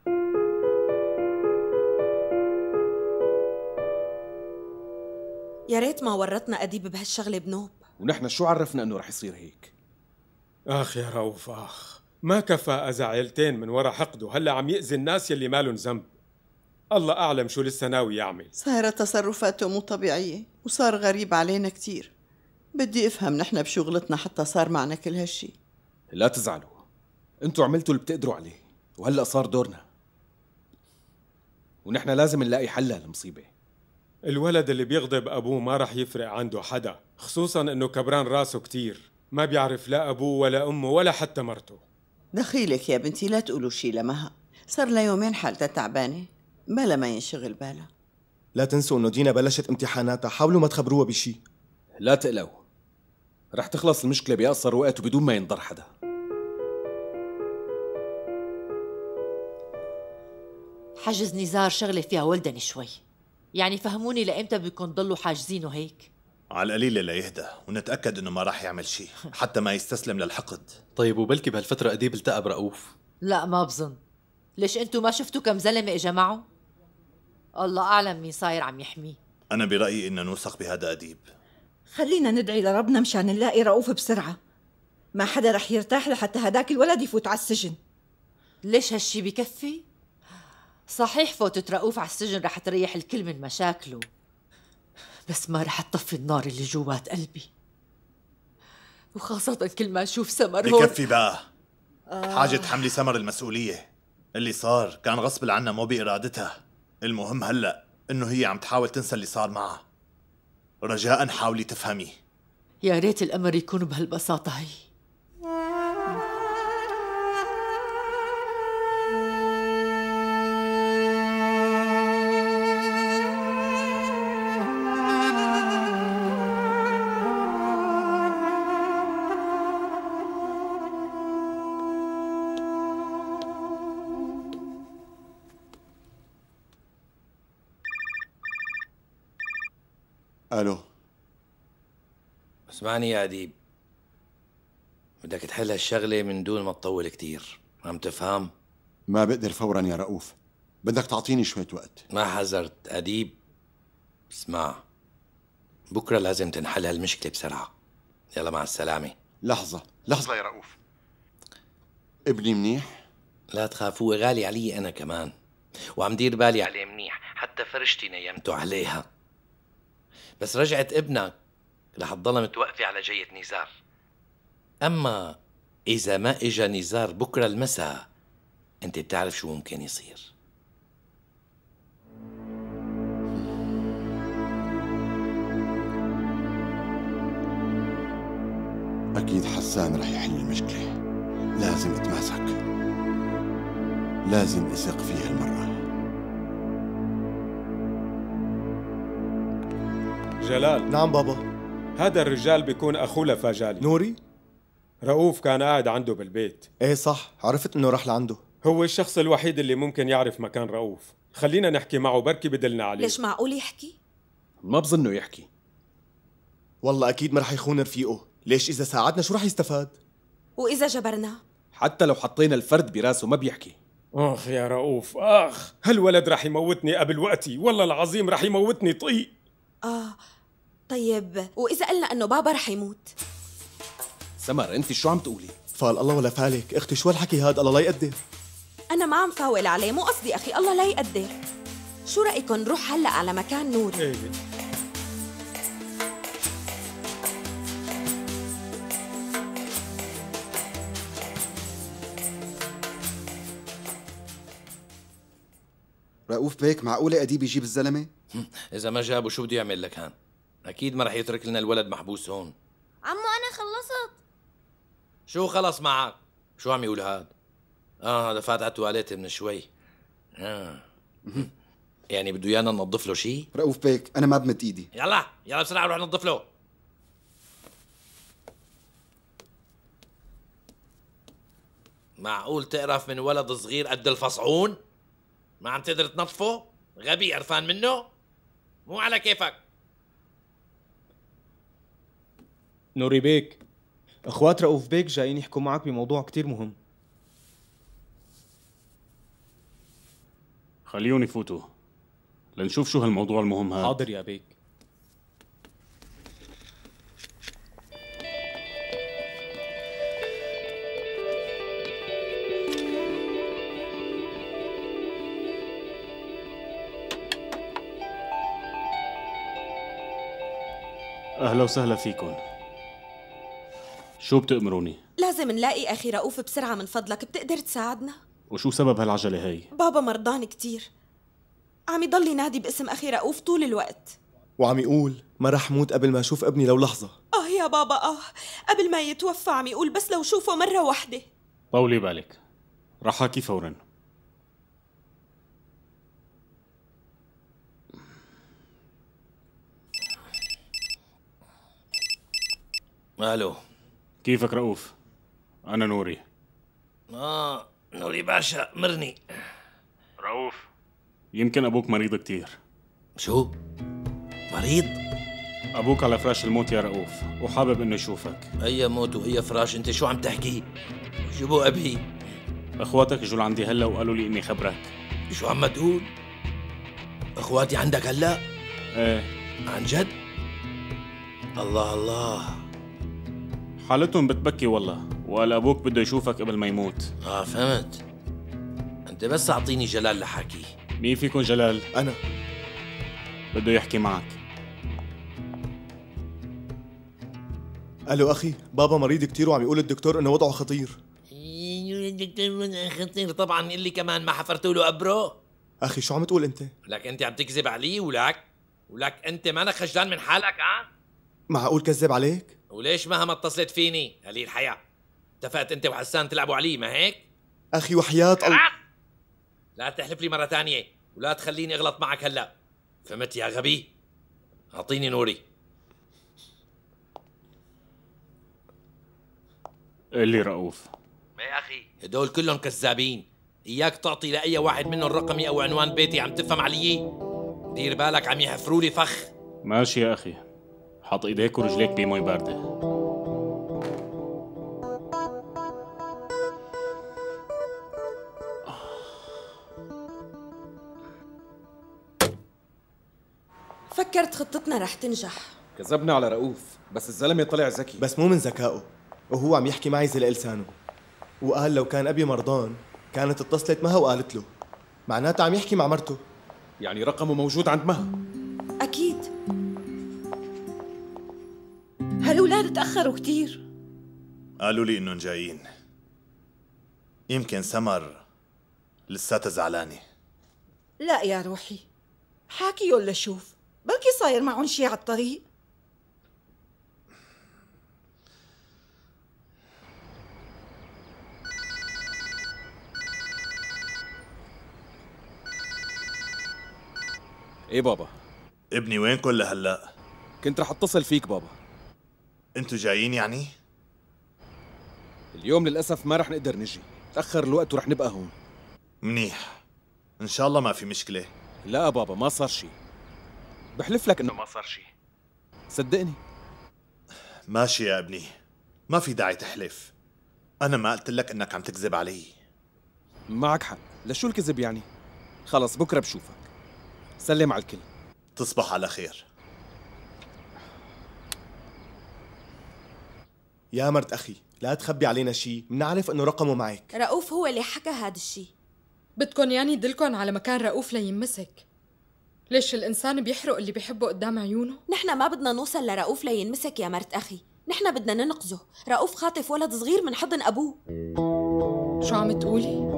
يا ريت ما ورطنا أديب بهالشغلة بنوب. ونحن شو عرفنا انه رح يصير هيك؟ اخ يا رؤوف اخ، ما كفى اذى عيلتين من ورا حقده، هلا عم يأذي الناس يلي مالن ذنب. الله اعلم شو لسه ناوي يعمل. صايرة تصرفاته مو طبيعية وصار غريب علينا كتير. بدي افهم نحن بشو غلطنا حتى صار معنا كل هالشي. لا تزعلوا، انتوا عملتوا اللي بتقدروا عليه، وهلا صار دورنا، ونحن لازم نلاقي حل للمصيبة. الولد اللي بيغضب أبوه ما رح يفرق عنده حدا، خصوصاً إنه كبران راسه كتير، ما بيعرف لا أبوه ولا أمه ولا حتى مرته. دخيلك يا بنتي، لا تقولوا شي لمها، صار لها يومين حالتها تعبانة، بلا ما ينشغل بالها. لا تنسوا إنه دينا بلشت امتحاناتها، حاولوا ما تخبروها بشي. لا تقلقوا، رح تخلص المشكلة بأقصر وقت وبدون ما ينضر حدا. حجز نزار شغلة فيها ولدني شوي، يعني فهموني لإمتى بدكم تضلوا حاجزينه هيك؟ على القليلة ليهدى ونتأكد إنه ما راح يعمل شيء حتى ما يستسلم للحقد. طيب وبلكي بهالفترة أديب التقى برؤوف؟ لا ما بظن. ليش انتو ما شفتوا كم زلمة اجا معه؟ الله أعلم مين صاير عم يحميه. أنا برأيي إن نوثق بهذا أديب. خلينا ندعي لربنا مشان نلاقي رؤوف بسرعة، ما حدا رح يرتاح لحتى هداك الولد يفوت على السجن. ليش هالشي بكفي؟ صحيح فوتة رؤوف على السجن رح تريح الكل من مشاكله، بس ما رح تطفي النار اللي جوات قلبي، وخاصة كل ما أشوف سمر هون. بكفي بقى. حاجة تحملي سمر المسؤولية. اللي صار كان غصب عنها مو بإرادتها. المهم هلأ إنه هي عم تحاول تنسى اللي صار معها. رجاءً حاولي تفهمي. يا ريت الأمر يكون بهالبساطة هي. الو، اسمعني يا أديب، بدك تحل هالشغلة من دون ما تطول كتير، عم تفهم؟ ما بقدر فورا يا رؤوف، بدك تعطيني شوية وقت. ما حذرت أديب. اسمع، بكرة لازم تنحل هالمشكلة بسرعة. يلا مع السلامة. لحظة يا رؤوف، ابني منيح؟ لا تخاف، هو غالي علي أنا كمان، وعم دير بالي عليه منيح، حتى فرشتي نيمته عليها. بس رجعت ابنك رح تضلها متوقفة على جية نزار. أما إذا ما إجا نزار بكرة المساء، أنت بتعرف شو ممكن يصير. أكيد حسان رح يحل المشكلة، لازم أتماسك، لازم أثق فيه المرة. جلال. نعم بابا. هذا الرجال بيكون أخوه لفاجالي. نوري؟ رؤوف كان قاعد عنده بالبيت. ايه صح، عرفت انه راح لعنده. هو الشخص الوحيد اللي ممكن يعرف مكان رؤوف، خلينا نحكي معه بركي بدلنا عليه. ليش معقول يحكي؟ ما بظنه يحكي. والله أكيد ما رح يخون رفيقه، ليش إذا ساعدنا شو رح يستفاد؟ وإذا جبرناه؟ حتى لو حطينا الفرد براسه ما بيحكي. آخ يا رؤوف آخ، هالولد رح يموتني قبل وقتي، والله العظيم رح يموتني طيق. طيب وإذا قلنا إنه بابا رح يموت؟ سمر أنت شو عم تقولي؟ فال الله ولا فالك، أختي شو هالحكي هاد، الله لا يقدر. أنا ما عم فاول عليه، مو قصدي أخي، الله لا يقدر. شو رأيكم نروح هلأ على مكان نوري؟ إيه. رؤوف بيك، معقولة أديب يجيب الزلمة؟ إذا ما جابه شو بده يعمل لك هان؟ أكيد ما رح يترك لنا الولد محبوس هون. عمو أنا خلصت. شو خلص معك؟ شو عم يقول هاد؟ هذا فات على التواليت من شوي. يعني بده يانا ننظف له شيء؟ رؤوف بيك أنا ما بمد إيدي. يلا بسرعة روح ننظف له. معقول تقرف من ولد صغير قد الفصعون؟ ما عم تقدر تنظفه؟ غبي قرفان منه؟ مو على كيفك. نوري بيك، اخوات رؤوف بيك جايين يحكوا معك بموضوع كتير مهم. خليهم يفوتوا لنشوف شو هالموضوع المهم هذا. حاضر يا بيك. أهلا وسهلا فيكم. شو بتأمروني؟ لازم نلاقي أخي رؤوف بسرعة من فضلك، بتقدر تساعدنا؟ وشو سبب هالعجلة هي؟ بابا مرضان كتير، عم يضل ينادي باسم أخي رؤوف طول الوقت، وعم يقول ما رح موت قبل ما أشوف ابني لو لحظة. يا بابا قبل ما يتوفى عم يقول بس لو شوفه مرة واحدة. طولي بالك، رح أحكي فوراً. الو، كيفك رؤوف؟ أنا نوري. نوري باشا، مرني. رؤوف، يمكن أبوك مريض كتير. شو؟ مريض؟ أبوك على فراش الموت يا رؤوف، وحابب إنه يشوفك. أي موت وأي فراش؟ أنت شو عم تحكي؟ شو بو أبي؟ أخواتك اجوا لعندي هلا وقالوا لي إني خبرك. شو عم تقول؟ أخواتي عندك هلا؟ إيه. عن جد؟ الله الله. حالتهم بتبكي والله، وقال أبوك بده يشوفك قبل ما يموت. فهمت. أنت بس أعطيني جلال لحكي. مين فيكم جلال؟ أنا. بده يحكي معك. ألو أخي، بابا مريض كتير وعم يقول الدكتور إنه وضعه خطير. الدكتور خطير طبعا، اللي كمان ما حفرتوا له قبره. أخي شو عم تقول أنت؟ لك أنت عم تكذب علي ولك أنت مانك خجلان من حالك معقول كذب عليك؟ وليش مهما اتصلت فيني؟ قليل حياة. اتفقت أنت وحسان تلعبوا علي، ما هيك؟ أخي وحياة الله لا تحلف لي مرة تانية ولا تخليني أغلط معك هلا. فهمت يا غبي؟ أعطيني نوري. اللي رؤوف يا أخي هدول كلهم كذابين. إياك تعطي لأي واحد منهم رقمي أو عنوان بيتي، عم تفهم علي؟ دير بالك عم يحفروا لي فخ. ماشي يا أخي، حط إيديك ورجليك بمي باردة. فكرت خطتنا رح تنجح. كذبنا على رؤوف، بس الزلمة طلع ذكي. بس مو من ذكائه، وهو عم يحكي معي زي لسانه، وقال لو كان أبي مرضان كانت اتصلت مها وقالت له، معناتها عم يحكي مع مرته. يعني رقمه موجود عند مها. أكيد. هالأولاد تأخروا كتير. قالوا لي إنهم جايين. يمكن سمر لساتها زعلانة. لا يا روحي، حاكيهم لشوف، بلكي صاير معهم شي على الطريق. ايه بابا؟ ابني وينكن لهلا؟ كنت رح اتصل فيك بابا. انتوا جايين يعني؟ اليوم للأسف ما رح نقدر نجي، تأخر الوقت ورح نبقى هون. منيح، إن شاء الله ما في مشكلة. لا بابا، ما صار شي، بحلف لك إنه ما صار شي، صدقني. ماشي يا ابني، ما في داعي تحلف. أنا ما قلت لك إنك عم تكذب علي. معك حق، لشو الكذب يعني؟ خلص بكرة بشوفك. سلم على الكل. تصبح على خير. يا مرت أخي، لا تخبي علينا شي، منعرف إنه رقمه معك. رؤوف هو اللي حكى هذا الشي. بدكن يعني دلكن على مكان رؤوف لينمسك؟ ليش الإنسان بيحرق اللي بيحبه قدام عيونه؟ نحن ما بدنا نوصل لرؤوف لينمسك يا مرت أخي، نحن بدنا ننقذه. رؤوف خاطف ولد صغير من حضن أبوه. شو عم تقولي؟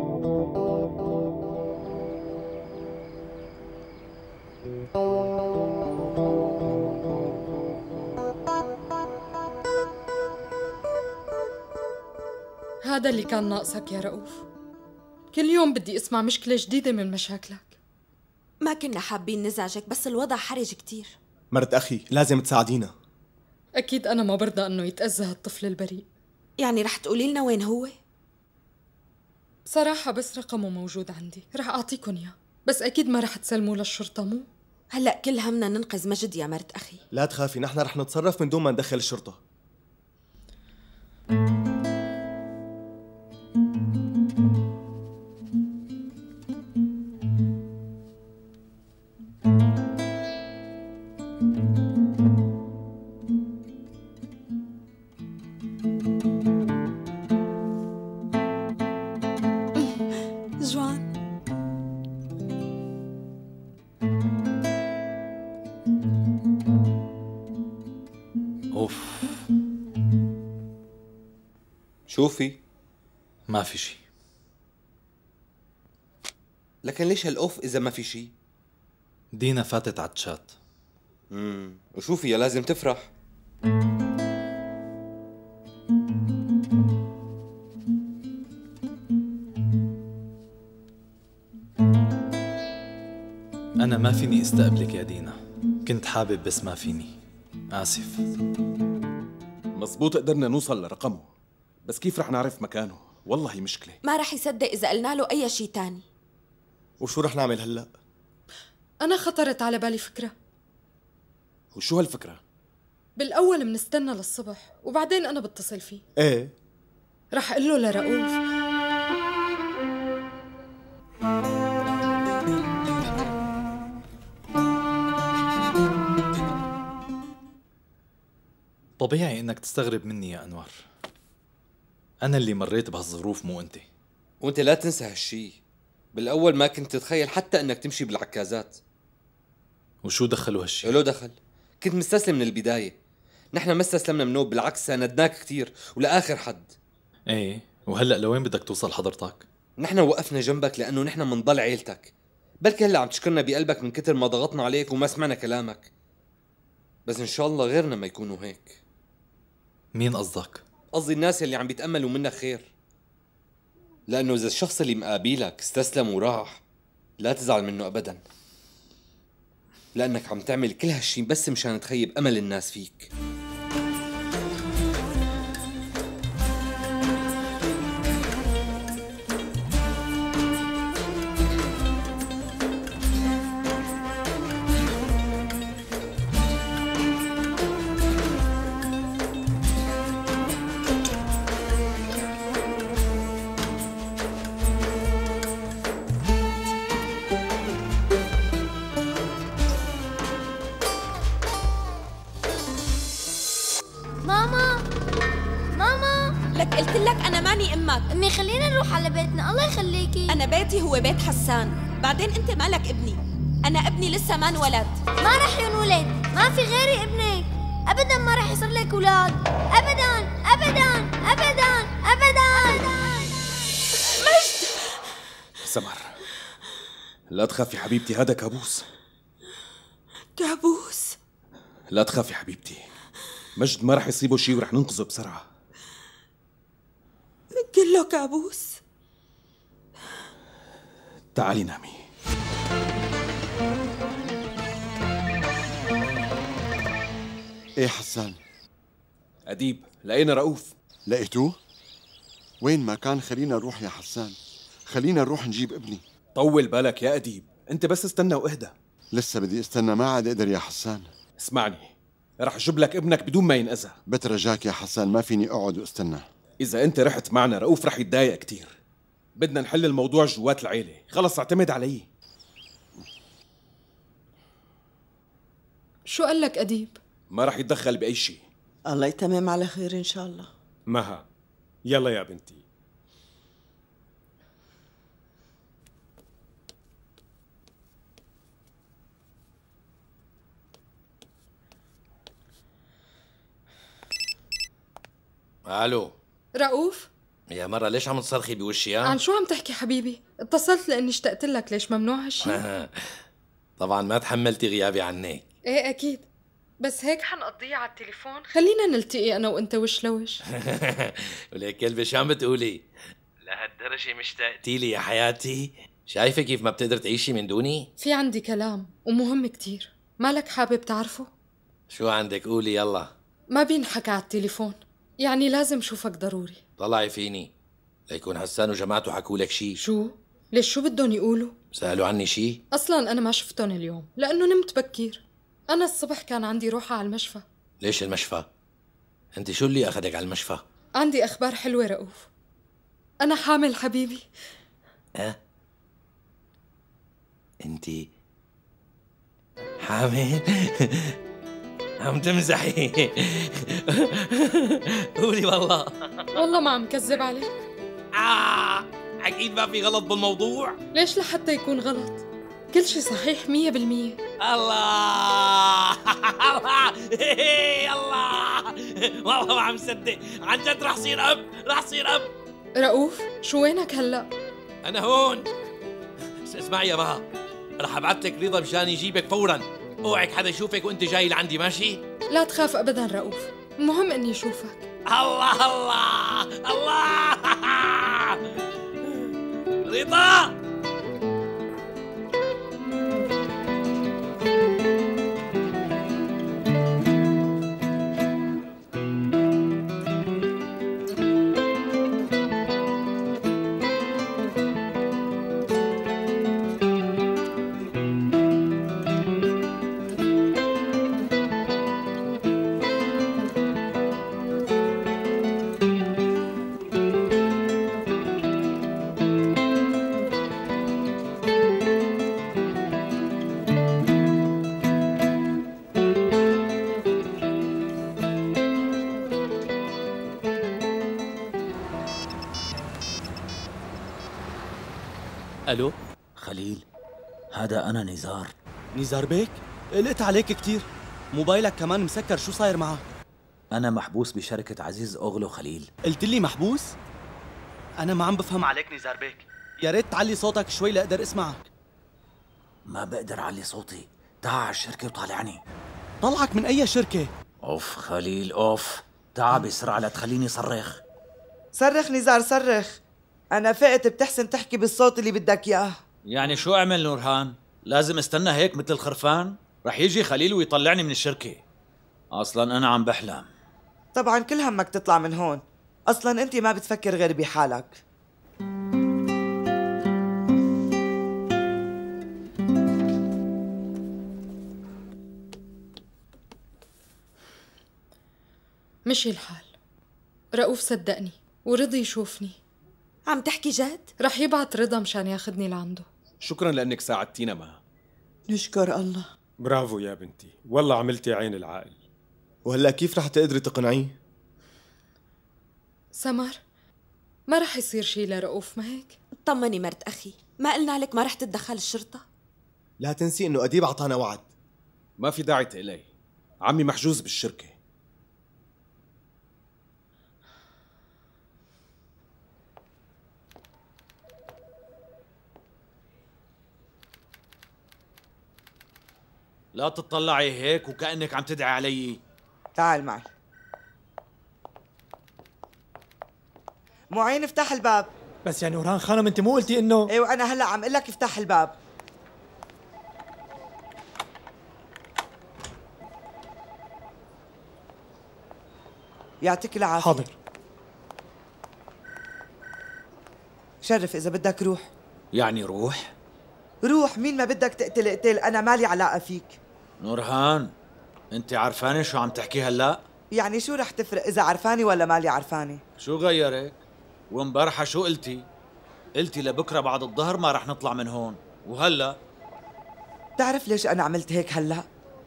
هذا اللي كان ناقصك يا رؤوف. كل يوم بدي اسمع مشكلة جديدة من مشاكلك. ما كنا حابين نزعجك، بس الوضع حرج كتير. مرت أخي لازم تساعدينا. أكيد أنا ما برضى أنه يتأذى هالطفل البريء. يعني رح تقولي لنا وين هو؟ بصراحة بس رقمه موجود عندي، رح أعطيكم إياه، بس أكيد ما رح تسلموه للشرطة مو؟ هلأ كل همنا ننقذ مجد يا مرت أخي. لا تخافي، نحن رح نتصرف من دون ما ندخل الشرطة. جوان اوف، شوفي ما في شي. لكن ليش هالأوف إذا ما في شي؟ دينا فاتت على الشات. وشوفي يا لازم تفرح. أنا ما فيني استقبلك يا دينا، كنت حابب بس ما فيني، آسف. مزبوط قدرنا نوصل لرقمه، بس كيف رح نعرف مكانه؟ والله مشكلة. ما رح يصدق إذا قلنا له أي شيء تاني. وشو رح نعمل هلأ؟ أنا خطرت على بالي فكرة. وشو هالفكرة؟ بالأول منستنى للصبح وبعدين أنا بتصل فيه. إيه؟ رح أقول له لرؤوف. طبيعي إنك تستغرب مني يا أنور. أنا اللي مريت بهالظروف مو أنت. وأنت لا تنسى هالشي، بالأول ما كنت تتخيل حتى إنك تمشي بالعكازات. وشو دخلوا هالشي؟ له دخل، كنت مستسلم من البداية. نحن ما استسلمنا منوب، بالعكس ساندناك كتير ولآخر حد. ايه، وهلأ لوين بدك توصل حضرتك؟ نحن وقفنا جنبك لأنه نحن منضل عيلتك. بلكي هلأ عم تشكرنا بقلبك من كتر ما ضغطنا عليك وما سمعنا كلامك. بس إن شاء الله غيرنا ما يكونوا هيك. مين قصدك؟ قصدي الناس اللي عم بيتأملوا منك خير. لأنه إذا الشخص اللي مقابلك استسلم وراح، لا تزعل منه أبداً، لأنك عم تعمل كل هالشي بس مشان تخيب أمل الناس فيك. قلت لك أنا ماني أمك. أمي خلينا نروح على بيتنا، الله يخليكي. أنا بيتي هو بيت حسان، بعدين أنت مالك ابني. أنا ابني لسه ما انولد. ما رح ينولد، ما في غيري ابنك. أبداً ما رح يصير لك أولاد، أبداً أبداً أبداً أبداً. مجد! سمر، لا تخافي حبيبتي، هذا كابوس. كابوس؟ لا تخافي حبيبتي، مجد ما رح يصيبه شيء ورح ننقذه بسرعة. كله كابوس. تعالي نامي. ايه حسان؟ أديب، لقينا رؤوف. لقيتوه؟ وين ما كان خلينا نروح يا حسان، خلينا نروح نجيب ابني. طول بالك يا أديب، أنت بس استنى واهدى. لسه بدي استنى، ما عاد اقدر يا حسان. اسمعني، رح أجيب لك ابنك بدون ما ينأذى. بترجاك يا حسان، ما فيني أقعد واستنى. إذا أنت رحت معنا رؤوف رح يتضايق كتير. بدنا نحل الموضوع جوات العيلة، خلص اعتمد علي. شو قال لك أديب؟ ما رح يتدخل بأي شيء. الله يتمم على خير إن شاء الله. مها، يلا يا بنتي. الو رؤوف؟ يا مرة ليش عم تصرخي بوشي؟ عن شو عم تحكي حبيبي؟ اتصلت لاني اشتقت لك، ليش ممنوع هالشي؟ طبعا ما تحملتي غيابي عنك. ايه اكيد، بس هيك حنقضيها على التليفون، خلينا نلتقي انا وانت وش لوش. وليك كلبة شو عم بتقولي؟ لهالدرجة مشتاقتي لي يا حياتي؟ شايفة كيف ما بتقدر تعيشي من دوني؟ في عندي كلام ومهم كتير، مالك حابب تعرفه؟ شو عندك؟ قولي يلا. ما بينحكى على التليفون، يعني لازم شوفك ضروري. طلعي فيني ليكون حسان وجماعته حكوا لك شي. شو؟ ليش شو بدهم يقولوا؟ سألوا عني شي؟ أصلاً أنا ما شفتهم اليوم لأنه نمت بكير. أنا الصبح كان عندي روحة على المشفى. ليش المشفى؟ أنت شو اللي أخذك على المشفى؟ عندي أخبار حلوة رؤوف، أنا حامل حبيبي. أنت حامل؟ عم تمزحي؟ قولي والله. والله ما عم كذب عليك. أكيد ما في غلط بالموضوع. ليش لحتى يكون غلط؟ كل شي صحيح 100%. الله الله والله ما عم صدق، عن جد رح صير أب، رح صير أب. رؤوف شو وينك هلأ؟ أنا هون. اسمعي يا بها، رح ابعث لك رضا مشان يجيبك فورا. اوعك حدا يشوفك وانت جاي لعندي، ماشي؟ لا تخاف ابدا رؤوف، المهم اني اشوفك. الله الله الله رضا. الو خليل، هذا انا نزار. نزار بيك؟ قلقت عليك كتير، موبايلك كمان مسكر، شو صاير معه؟ انا محبوس بشركة عزيز اوغلو خليل. قلت لي محبوس؟ انا ما عم بفهم عليك نزار بيك، يا ريت تعلي صوتك شوي لاقدر اسمعك. ما بقدر اعلي صوتي، تعال على الشركة وطالعني. طلعك من اي شركة؟ اوف خليل اوف، تعال بسرعة لا تخليني صرخ. صرخ نزار صرخ، أنا فقت بتحسن تحكي بالصوت اللي بدك إياه. يعني شو أعمل نورهان؟ لازم استنى هيك مثل الخرفان؟ رح يجي خليل ويطلعني من الشركة. أصلاً أنا عم بحلم. طبعاً كل همك تطلع من هون، أصلاً أنت ما بتفكر غير بحالك. مشي الحال، رؤوف صدقني ورضي يشوفني. عم تحكي جد؟ رح يبعت رضا مشان ياخدني لعنده. شكرا لأنك ساعدتينا معها. نشكر الله. برافو يا بنتي، والله عملتي عين العقل. وهلا كيف رح تقدري تقنعيه؟ سمر، ما رح يصير شي لرؤوف، ما هيك؟ اطمني مرت أخي، ما قلنا لك ما رح تتدخل الشرطة؟ لا تنسي إنه أديب عطانا وعد. ما في داعي تقلقي، عمي محجوز بالشركة. لا تطلعي هيك وكأنك عم تدعي علي. تعال معي. معين افتح الباب. بس يا نوران خانم انت مو قلتي انه؟ ايوه انا هلا عم اقول لك افتح الباب. يعطيك العافية. حاضر. شرف إذا بدك روح. يعني روح؟ روح، مين ما بدك تقتل اقتل، أنا مالي علاقة فيك. نورهان، أنت عرفانة شو عم تحكي هلأ؟ يعني شو رح تفرق إذا عرفاني ولا مالي عرفاني؟ شو غيرك؟ ومبارحة شو قلتي؟ قلتي لبكرة بعد الظهر ما رح نطلع من هون، وهلأ؟ بتعرف ليش أنا عملت هيك هلأ؟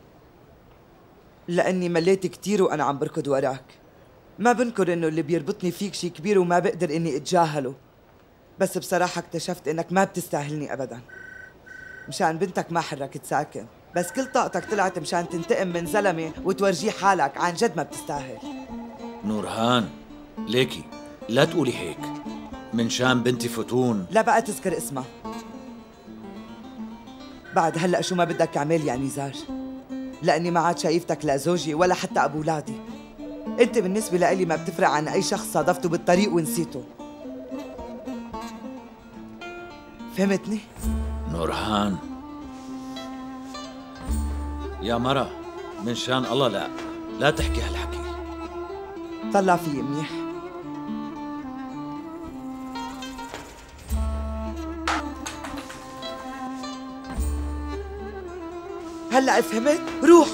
لأني مليت كتير وأنا عم بركض وراك. ما بنكر إنه اللي بيربطني فيك شي كبير وما بقدر إني أتجاهله، بس بصراحة اكتشفت إنك ما بتستاهلني أبداً. مشان بنتك ما حركت ساكن، بس كل طاقتك طلعت مشان تنتقم من زلمة وتورجيه حالك، عن جد ما بتستاهل. نورهان، ليكي لا تقولي هيك، من شان بنتي فتون. لا بقى تذكر اسمها. بعد هلأ شو ما بدك اعمل يا نزار، لأني ما عاد شايفتك لا زوجي ولا حتى أبو ولادي. أنت بالنسبة لإلي ما بتفرق عن أي شخص صادفته بالطريق ونسيته. فهمتني؟ نورهان يا مرة، من شان الله لا تحكي هالحكي. طلع فيي منيح. هلأ فهمت؟ روح.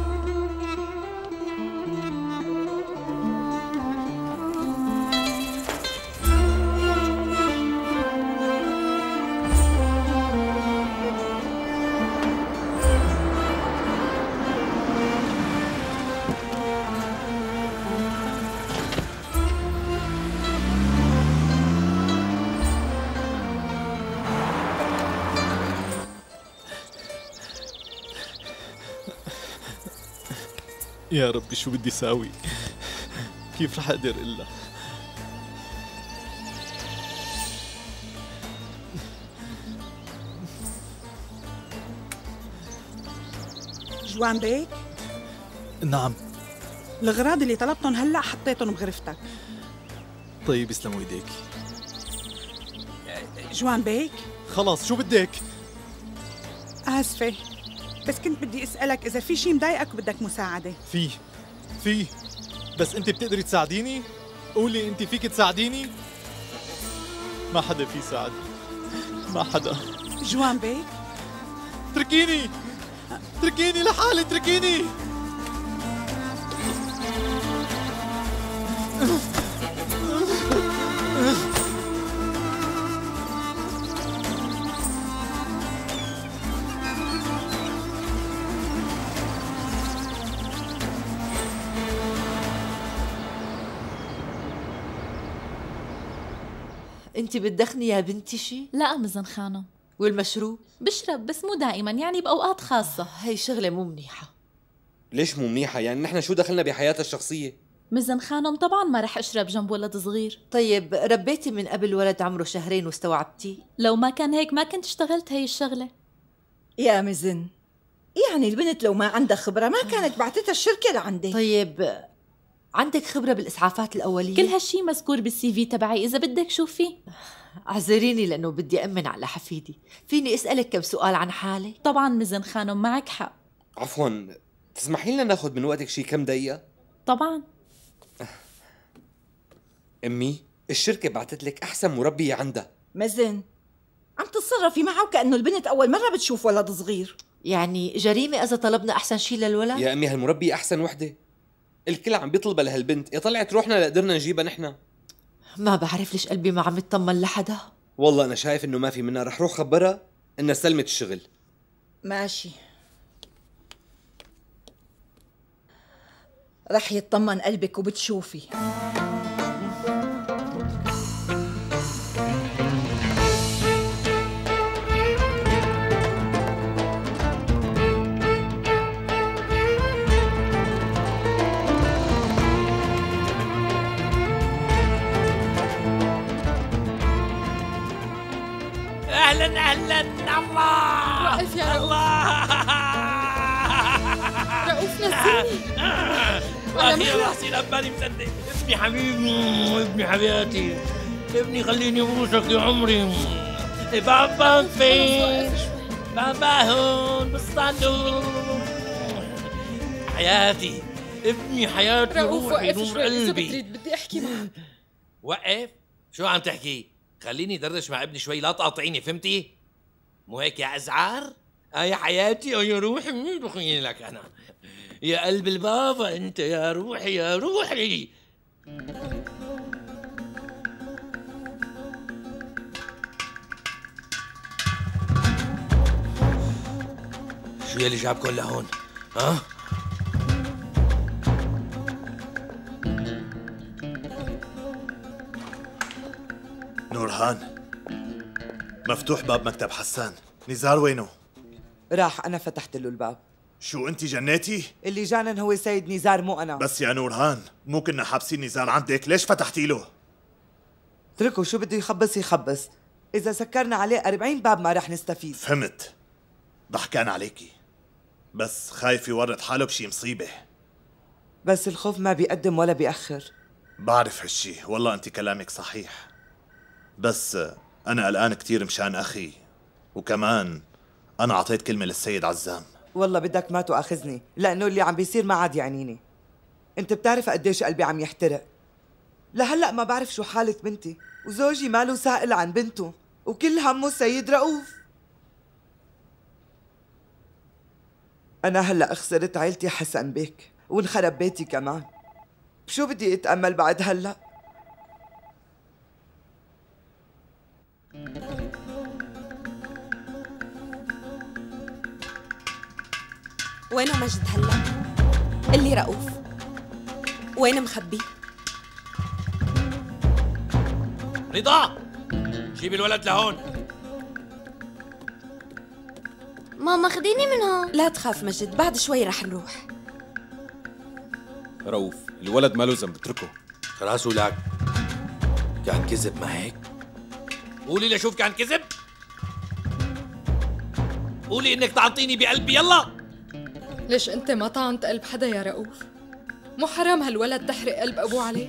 يا ربي شو بدي ساوي؟ كيف رح اقدر الا؟ جوان بيك؟ نعم. الأغراض اللي طلبتهم هلأ حطيتهم بغرفتك. طيب يسلموا ايديك. جوان بيك؟ خلاص شو بدك؟ آسفة، بس كنت بدي أسألك إذا في شي مضايقك وبدك مساعدة. في بس انت بتقدري تساعديني؟ قولي انت فيك تساعديني؟ ما حدا في يساعدني، ما حدا. جوان بيك؟ اتركيني لحالي، اتركيني. انت بتدخني يا بنتي شي؟ لا مزن خانم. والمشروب؟ بشرب بس مو دائما، يعني بأوقات خاصة. هي شغلة مو منيحة. ليش مو منيحة؟ يعني نحن شو دخلنا بحياتها الشخصية؟ مزن خانم طبعا ما رح أشرب جنب ولد صغير. طيب ربيتي من قبل ولد عمره 2 شهر واستوعبتيه؟ لو ما كان هيك ما كنت اشتغلت هي الشغلة. يا مزن، يعني البنت لو ما عندها خبرة ما كانت بعتتها الشركة لعندي. طيب عندك خبرة بالإسعافات الأولية؟ كل هالشي مذكور بالسي في تبعي، إذا بدك شوفي. اعذريني لأنه بدي أمن على حفيدي. فيني أسألك كم سؤال عن حالي؟ طبعا مزن خانم معك حق. عفوا، تسمحي لنا ناخذ من وقتك شي كم دقيقة؟ طبعا. أمي، الشركة بعتت لك أحسن مربية عندها. مزن، عم تتصرفي معه كأنه البنت أول مرة بتشوف ولد صغير. يعني جريمة إذا طلبنا أحسن شي للولد؟ يا أمي هالمربية أحسن وحدة. الكل عم بيطلبها لهالبنت، يا طلعت روحنا لقدرنا نجيبها نحن. ما بعرف ليش قلبي ما عم يطمن لحدا. والله أنا شايف إنه ما في منها، رح روح خبرها إنها سلمت الشغل. ماشي، رح يطمن قلبك وبتشوفي. أهلا الله. وقف يا رؤوف. رؤوف نزلني. أخيرا راسي لباني مصدق. ابني حبيبي، ابني حبيبتي، ابني خليني بوسك يا عمري. بابا فين؟ بابا هون بالصالون. حياتي، ابني حياتي، روحي، نور قلبي. بدي أحكي معك. وقف؟ شو عم تحكي؟ خليني دردش مع ابني شوي، لا تقاطعيني، فهمتي؟ مو هيك يا أزعار؟ يا حياتي يا روحي، مين بخيل لك أنا؟ يا قلب البابا أنت، يا روحي يا روحي. شو يلي جابكم لهون؟ ها؟ نورهان، مفتوح باب مكتب حسان. نزار وينه؟ راح، أنا فتحت له الباب. شو انت جنيتي؟ اللي جانن هو سيد نزار مو أنا. بس يا نورهان، مو كنا حابسين نزار عندك، ليش فتحتي له؟ اتركه، شو بده يخبص يخبص. إذا سكرنا عليه 40 باب ما رح نستفيد. فهمت، ضحكان عليكي، بس خايف يورط حاله بشي مصيبة. بس الخوف ما بيقدم ولا بيأخر. بعرف هالشي، والله انت كلامك صحيح، بس أنا قلقان كتير مشان أخي، وكمان أنا أعطيت كلمة للسيد عزام. والله بدك ما تؤاخذني، لأنه اللي عم بيصير ما عاد يعنيني. أنت بتعرف قديش قلبي عم يحترق. لهلأ ما بعرف شو حالة بنتي، وزوجي ماله سائل عن بنته، وكل همه السيد رؤوف. أنا هلأ خسرت عيلتي حسن بيك، وانخرب بيتي كمان. شو بدي أتأمل بعد هلأ؟ وينه مجد هلا؟ اللي رؤوف وين مخبي؟ رضا، جيب الولد لهون. ماما خديني من هون. لا تخاف مجد، بعد شوي رح نروح. رؤوف، الولد ما له ذنب، اتركه. خلاص ولك، كان كذب ما هيك؟ قولي لشوف كان كذب؟ قولي انك تعطيني بقلبي، يلا. ليش انت ما طعنت قلب حدا يا رؤوف؟ مو حرام هالولد تحرق قلب ابوه عليه؟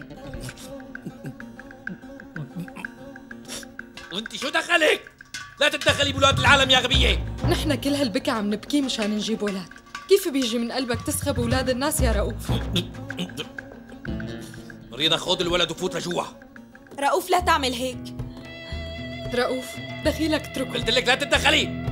وانت شو دخلك؟ لا تتدخلي بولاد العالم يا غبية. نحن كل هالبكي عم نبكي مشان نجيب ولاد، كيف بيجي من قلبك تسخب اولاد الناس يا رؤوف؟ رضا خذ الولد وفوت لجوا. رؤوف لا تعمل هيك. رؤوف دخيلك اتركه. قلت لك لا تتدخلي.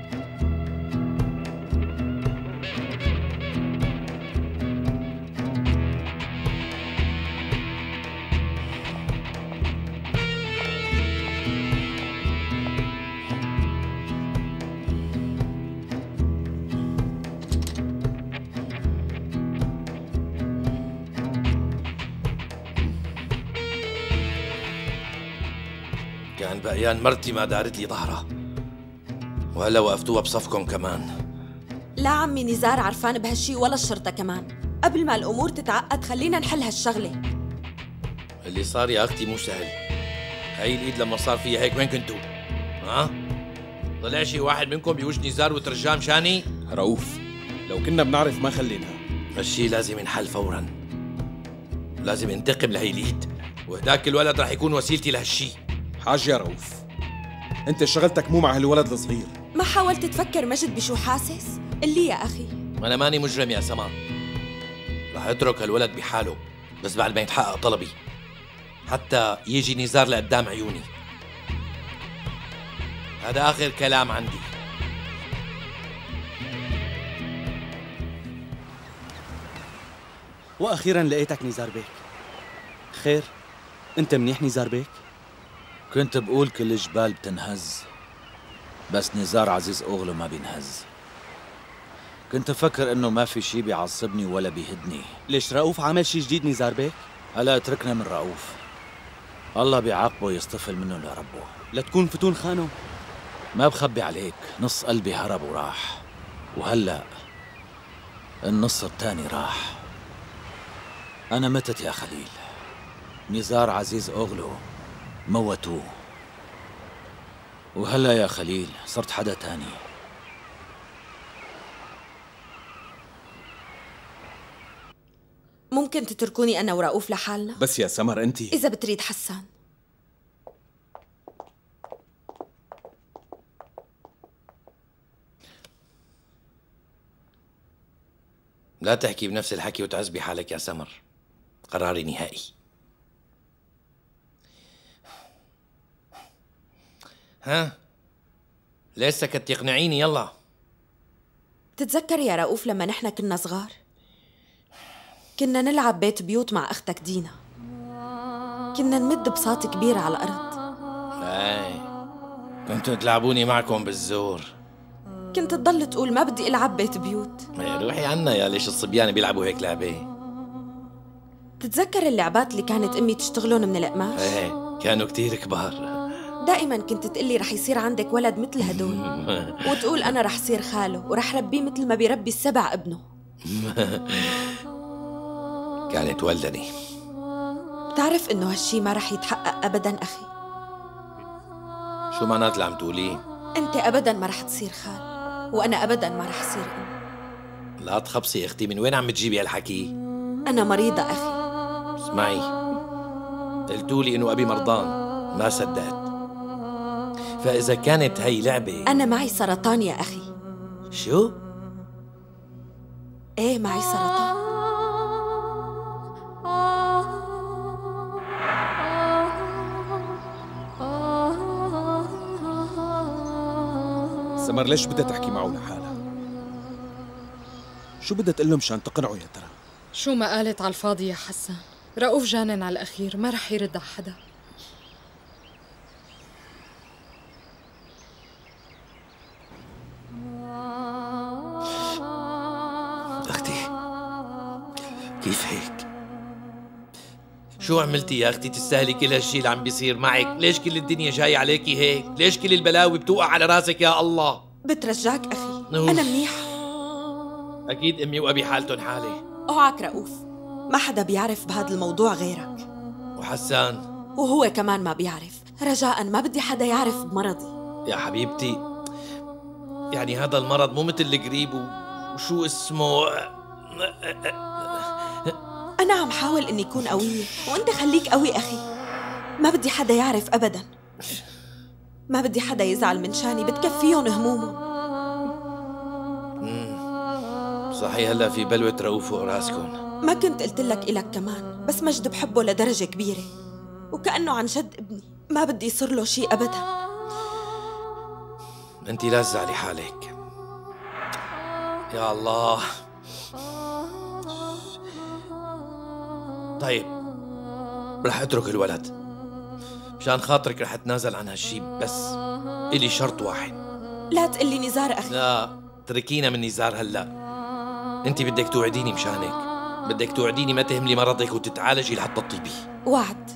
كان بقيان مرتي ما دارت لي ظهرها، وهلا وقفتوها بصفكم كمان. لا عمي نزار عرفان بهالشي ولا الشرطة كمان. قبل ما الأمور تتعقد خلينا نحل هالشغلة. اللي صار يا أختي مو سهل. هاي الإيد لما صار فيها هيك وين كنتوا؟ ها؟ طلع شي واحد منكم بيوش نزار وترجاه مشاني؟ رؤوف لو كنا بنعرف ما خلينا. هالشي لازم ينحل فورا. لازم انتقم لهي الإيد، وهداك الولد رح يكون وسيلتي لهالشي. حاج يا رؤوف، انت شغلتك مو مع هالولد الصغير. ما حاولت تفكر مجد بشو حاسس؟ قلي يا أخي. أنا ماني مجرم يا سمر، رح اترك هالولد بحاله بس بعد ما يتحقق طلبي، حتى يجي نزار لقدام عيوني. هذا آخر كلام عندي. وأخيراً لقيتك نزار بيك. خير، أنت منيح نزار بيك؟ كنت بقول كل الجبال بتنهز، بس نزار عزيز أغلو ما بينهز. كنت أفكر إنه ما في شي بيعصبني ولا بيهدني. ليش رؤوف عامل شي جديد نزار بيك؟ هلا اتركنا من رؤوف، الله بيعاقبه يصطفل منه لربه. لا تكون فتون خانه. ما بخبي عليك، نص قلبي هرب وراح، وهلأ النص التاني راح. أنا متت يا خليل. نزار عزيز أغلو موتوه، وهلا يا خليل صرت حدا تاني. ممكن تتركوني أنا ورؤوف لحالنا؟ بس يا سمر أنت إذا بتريد حسان. لا تحكي بنفس الحكي وتعزبي حالك يا سمر، قراري نهائي. ها؟ ليش سكت تقنعيني؟ يلا. تتذكر يا رؤوف لما نحن كنا صغار كنا نلعب بيت بيوت مع أختك دينا، كنا نمد بساط كبير على الأرض. اي كنتوا تلعبوني معكم بالزور. كنت تضل تقول ما بدي ألعب بيت بيوت. روحي عنا يا ليش الصبيان بيلعبوا هيك لعبة. تتذكر اللعبات اللي كانت أمي تشتغلون من القماش؟ ايه كانوا كتير كبار. دائما كنت تقلي رح يصير عندك ولد مثل هدول، وتقول أنا رح صير خاله ورح ربيه مثل ما بيربي السبع ابنه. كانت والدني. بتعرف إنه هالشي ما رح يتحقق أبدا أخي. شو معنات اللي عم تقوليه؟ أنت أبدا ما رح تصير خال، وأنا أبدا ما رح صير أم. لا تخبصي يا أختي، من وين عم تجيبي هالحكي؟ أنا مريضة أخي. اسمعي، قلتولي إنه أبي مرضان ما صدقت، فإذا كانت هي لعبة. أنا معي سرطان يا أخي. شو؟ إيه معي سرطان. سمر ليش بدها تحكي معه لحالها؟ شو بدها تقول له مشان تقنعه يا ترى؟ شو ما قالت على الفاضي يا حسان. رؤوف جانن على الأخير، ما رح يرد على حدا. أختي كيف هيك؟ شو عملتي يا أختي تستاهلي كل هالشي اللي عم بيصير معك؟ ليش كل الدنيا جاي عليكي هيك؟ ليش كل البلاوي بتوقع على راسك يا الله؟ بترجاك أخي. أنا منيحة. أكيد أمي وأبي حالتهم حالي. اوعك رؤوف، ما حدا بيعرف بهذا الموضوع غيرك. وحسان وهو كمان ما بيعرف. رجاء ما بدي حدا يعرف بمرضي. يا حبيبتي، يعني هذا المرض مو مثل القريب وشو اسمه. أنا عم حاول إني أكون قوية وأنت خليك قوي أخي. ما بدي حدا يعرف أبداً. ما بدي حدا يزعل من شاني، بتكفيهم همومهم. صحيح هلا في بلوة رؤوف فوق راسكم. ما كنت قلت لك إلك كمان، بس مجد بحبه لدرجة كبيرة وكأنه عن جد ابني، ما بدي يصير له شيء أبداً. انت لا تزعلي حالك. يا الله. طيب رح اترك الولد مشان خاطرك، رح اتنازل عن هالشي، بس إلي شرط واحد. لا تقلي نزار أخي. لا تركينا من نزار هلا. انت بدك توعديني مشانك، بدك توعديني ما تهملي مرضك وتتعالجي لحتى تطيبي. وعد.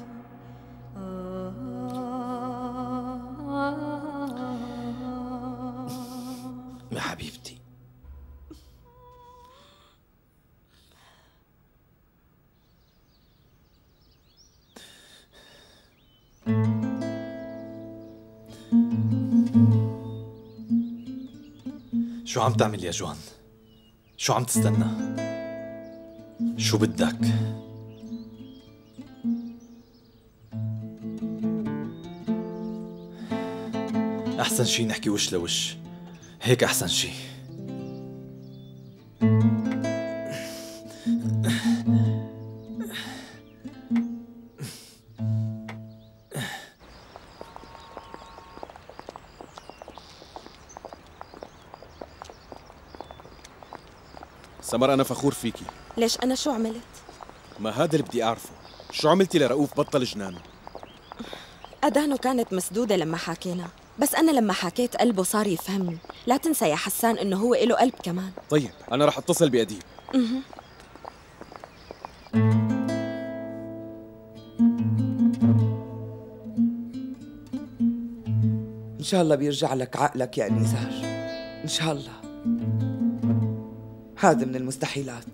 يا حبيبتي. شو عم تعمل يا جوان؟ شو عم تستنى؟ شو بدك؟ أحسن شي نحكي وش لوش، هيك أحسن شي. سمر أنا فخور فيكي. ليش أنا شو عملت؟ ما هذا اللي بدي أعرفه، شو عملتي لرؤوف بطل جنان؟ أدانه كانت مسدودة لما حكينا، بس أنا لما حكيت قلبه صار يفهمني. لا تنسى يا حسان إنه هو إله قلب كمان. طيب أنا رح أتصل بأديب. إن شاء الله بيرجع لك عقلك يا نزار، إن شاء الله. هذا من المستحيلات.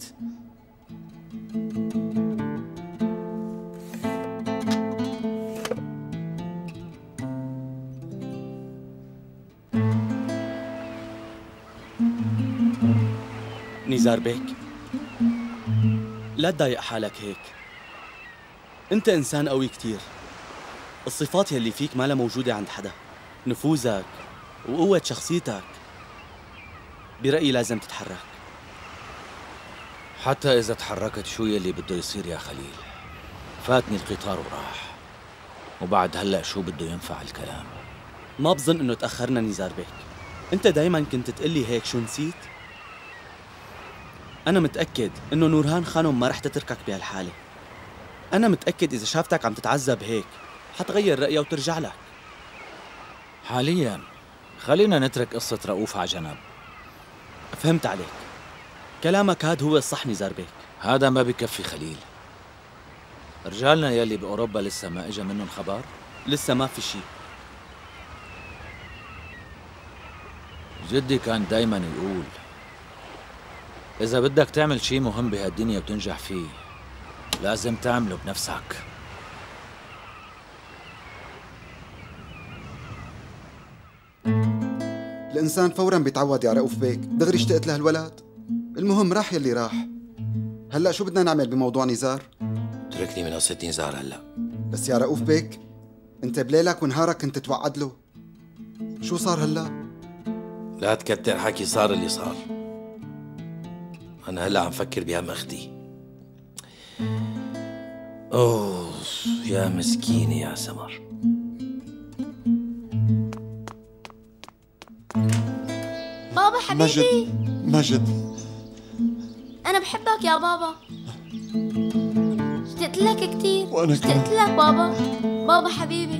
نزار بيك، لا تضايق حالك هيك. انت انسان قوي كتير. الصفات يلي فيك ما لها موجودة عند حدا. نفوذك وقوة شخصيتك برأيي لازم تتحرك. حتى إذا تحركت شو يلي بده يصير يا خليل؟ فاتني القطار وراح، وبعد هلأ شو بده ينفع الكلام؟ ما بظن انه تأخرنا نزار بيك. انت دايما كنت تقلي هيك، شو نسيت؟ أنا متأكد إنه نورهان خانم ما رح تتركك بهالحالة. أنا متأكد إذا شافتك عم تتعذب هيك حتغير رأيها وترجع لك. حالياً خلينا نترك قصة رؤوف على جنب. فهمت عليك. كلامك هاد هو الصح نزار بيك. هذا ما بكفي خليل. رجالنا يلي بأوروبا لسه ما إجا منهم خبر؟ لسه ما في شي. جدي كان دايماً يقول إذا بدك تعمل شي مهم بهالدنيا وتنجح فيه لازم تعمله بنفسك. الإنسان فوراً بيتعود يا رؤوف بيك. دغري اشتقت له الولد. المهم راح يلي راح. هلأ شو بدنا نعمل بموضوع نزار؟ تركني من قصة نزار هلأ. بس يا رؤوف بيك، أنت بليلك ونهارك كنت توعد له. شو صار هلأ؟ لا تكتر حكي، صار اللي صار. أنا هلأ عم فكر بهم أختي. أوه يا مسكينة يا سمر. بابا حبيبي. مجد أنا بحبك يا بابا. اشتقت لك كتير. وأنا اشتقت لك بابا. بابا حبيبي.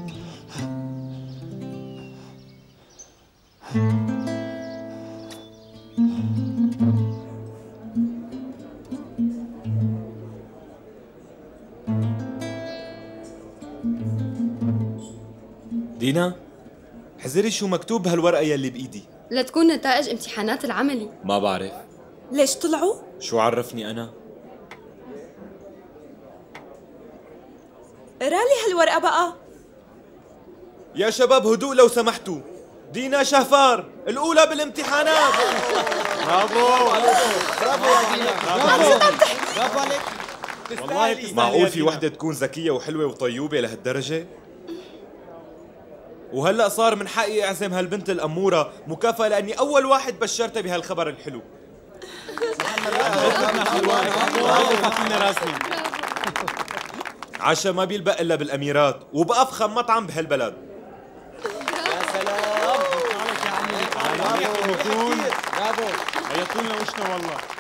دينا، حذري شو مكتوب بهالورقة يلي بإيدي. لا تكون نتائج امتحانات العملي. ما بعرف. ليش طلعوا؟ شو عرفني أنا؟ قرالي هالورقة بقى. يا شباب هدوء لو سمحتوا. دينا شهفار الأولى بالامتحانات. برافو برافو يا دينا، برافو عليك. والله معقول في وحدة تكون ذكية وحلوة وطيوبة لهالدرجة؟ وهلأ صار من حقي أعزم هالبنت الأمورة مكافأة لأني أول واحد بشرتها بهالخبر الحلو. عشا ما بيلبق إلا بالأميرات وبأفخم مطعم بهالبلد. يا سلام. برافو. برافو. هيطولنا وشنا والله.